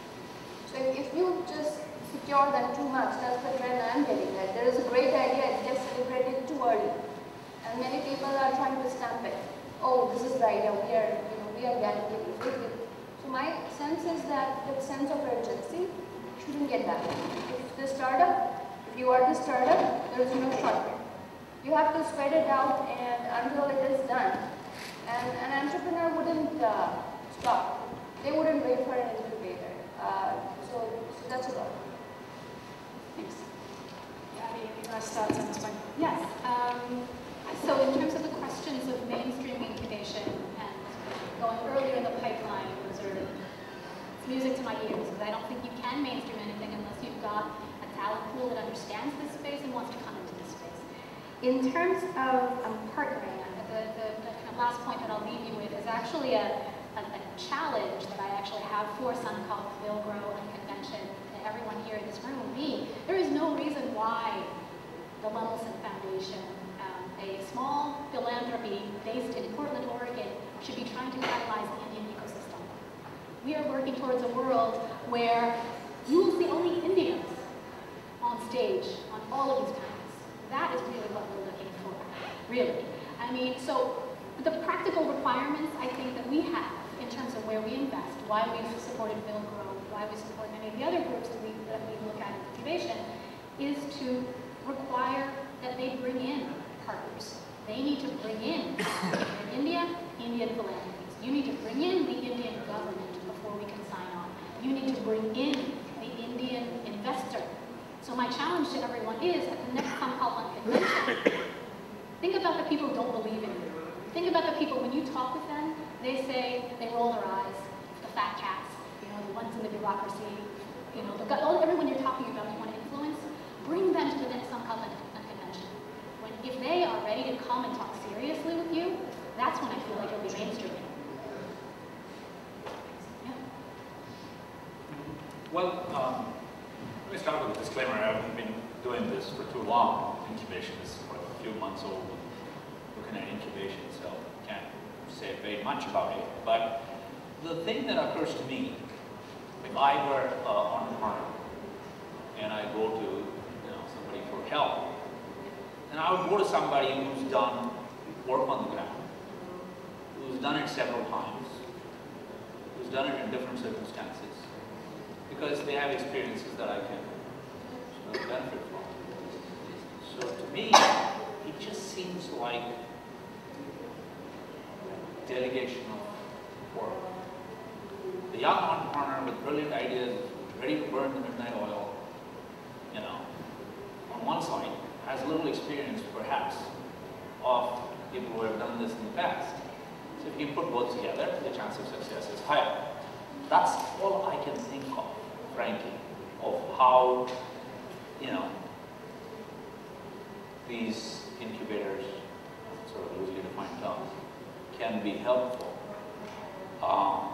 so if, if you just secure them too much, that's the trend I'm getting at. There is a great idea, it gets celebrated too early. And many people are trying to stamp it. Oh, this is the idea, we are, you know, we are guaranteed. So my sense is that that sense of urgency shouldn't get that. If the startup, if you are the startup, there is no shortcut. You have to sweat it out and until it is done. And an entrepreneur wouldn't uh, stop. They wouldn't wait for an incubator. Uh, so, so that's about it. Thanks. Yeah, any last thoughts on this one? Yes. Um, so in terms of the questions of mainstream incubation and going earlier in the pipeline, those are it's music to my ears, because I don't think you can mainstream anything unless you've got a talent pool that understands this space and wants to come into this space. In terms of um, partnering, the, the, the kind of last point that I'll leave you with is actually a, a, a challenge that I actually have for Sunculp, Vilgrow, and Convention, and everyone here in this room, me. There is no reason why the Lemelson Foundation, um, a small philanthropy based in Portland, Oregon, should be trying to catalyze the Indian ecosystem. We are working towards a world where you will see only Indians on stage on all of these panels. That is really what we're looking for, really. I mean, so the practical requirements I think that we have in terms of where we invest, why we've supported Vilgrow, why we support many of the other groups that we, that we look at in incubation, is to require that they bring in partners. They need to bring in, in India, Indian philanthropies. You need to bring in the Indian government before we can sign on. You need to bring in the Indian investor. So my challenge to everyone is, at the next Sunculp convention, think about the people who don't believe in you. Think about the people, when you talk with them, they say, they roll their eyes, the fat cats, you know, the ones in the bureaucracy. you know, the, all, everyone you're talking about you want to influence, bring them to the next Uncommon convention. When, if they are ready to come and talk seriously with you, that's when I feel like it'll be mainstreaming. Yeah. Well, um, let me start with a disclaimer. I haven't been doing this for too long. Incubation is for a few months old, looking at incubation, so can't say very much about it. But the thing that occurs to me, if I were uh, on a farm and I go to you know somebody for help, then I would go to somebody who's done work on the ground, who's done it several times, who's done it in different circumstances, because they have experiences that I can sort of benefit from. So to me, it just seems like delegation of work. The young entrepreneur with brilliant ideas, ready to burn the midnight oil, you know, on one side, has little experience, perhaps, of people who have done this in the past. So if you put both together, the chance of success is higher. That's all I can think of, frankly, of how, you know, these incubators, sort of loosely defined terms, can be helpful. Um,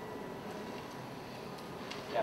yeah.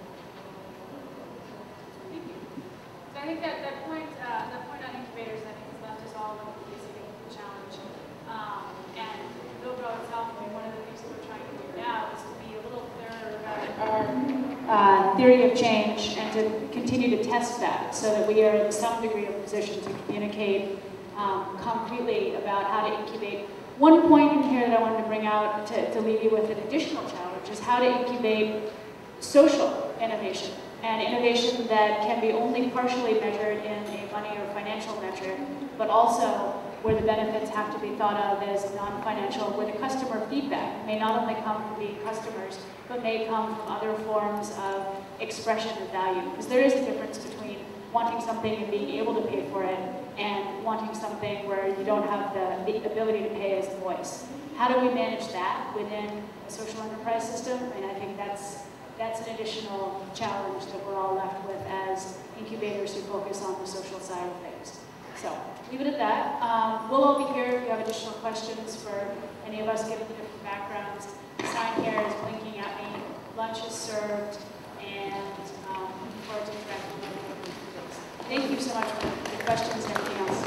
So I think that, that point, uh, that point on incubators, I think, has left us all with a big challenge. Um, and Bilbro itself, I mean, one of the things that we're trying to do now is to be a little clearer about our uh, theory of change and to continue to test that so that we are in some degree of position to communicate um, concretely about how to incubate. One point in here that I wanted to bring out to, to leave you with an additional challenge is how to incubate social innovation, and innovation that can be only partially measured in a money or financial metric, but also where the benefits have to be thought of as non-financial, where the customer feedback may not only come from being customers, but may come from other forms of expression of value. Because there is a difference between wanting something and being able to pay for it, and wanting something where you don't have the, the ability to pay as a voice. How do we manage that within a social enterprise system? And I think that's That's an additional challenge that we're all left with as incubators who focus on the social side of things. So, leave it at that. Um, we'll all be here if you have additional questions for any of us given the different backgrounds. The sign here is blinking at me. Lunch is served, and um, looking forward to interacting with you. Thank you so much for the questions and everything else.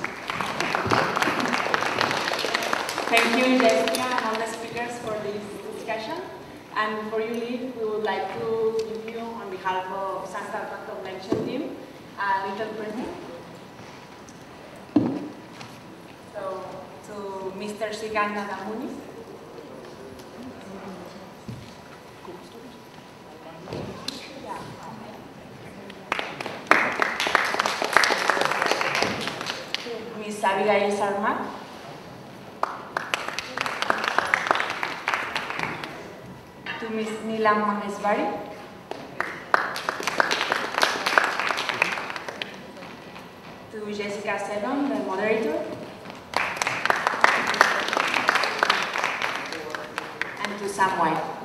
Thank you, Jessica, and all the speakers for this discussion. And before you leave, we would like to give you, on behalf of Sun Startup Convention team, a little present. So, to Mister Srikant Muniz. To Miz Abigail Sarmat. To Miz Neelam Maheshwari. To Jessica Sedon, the moderator. And to Sam White.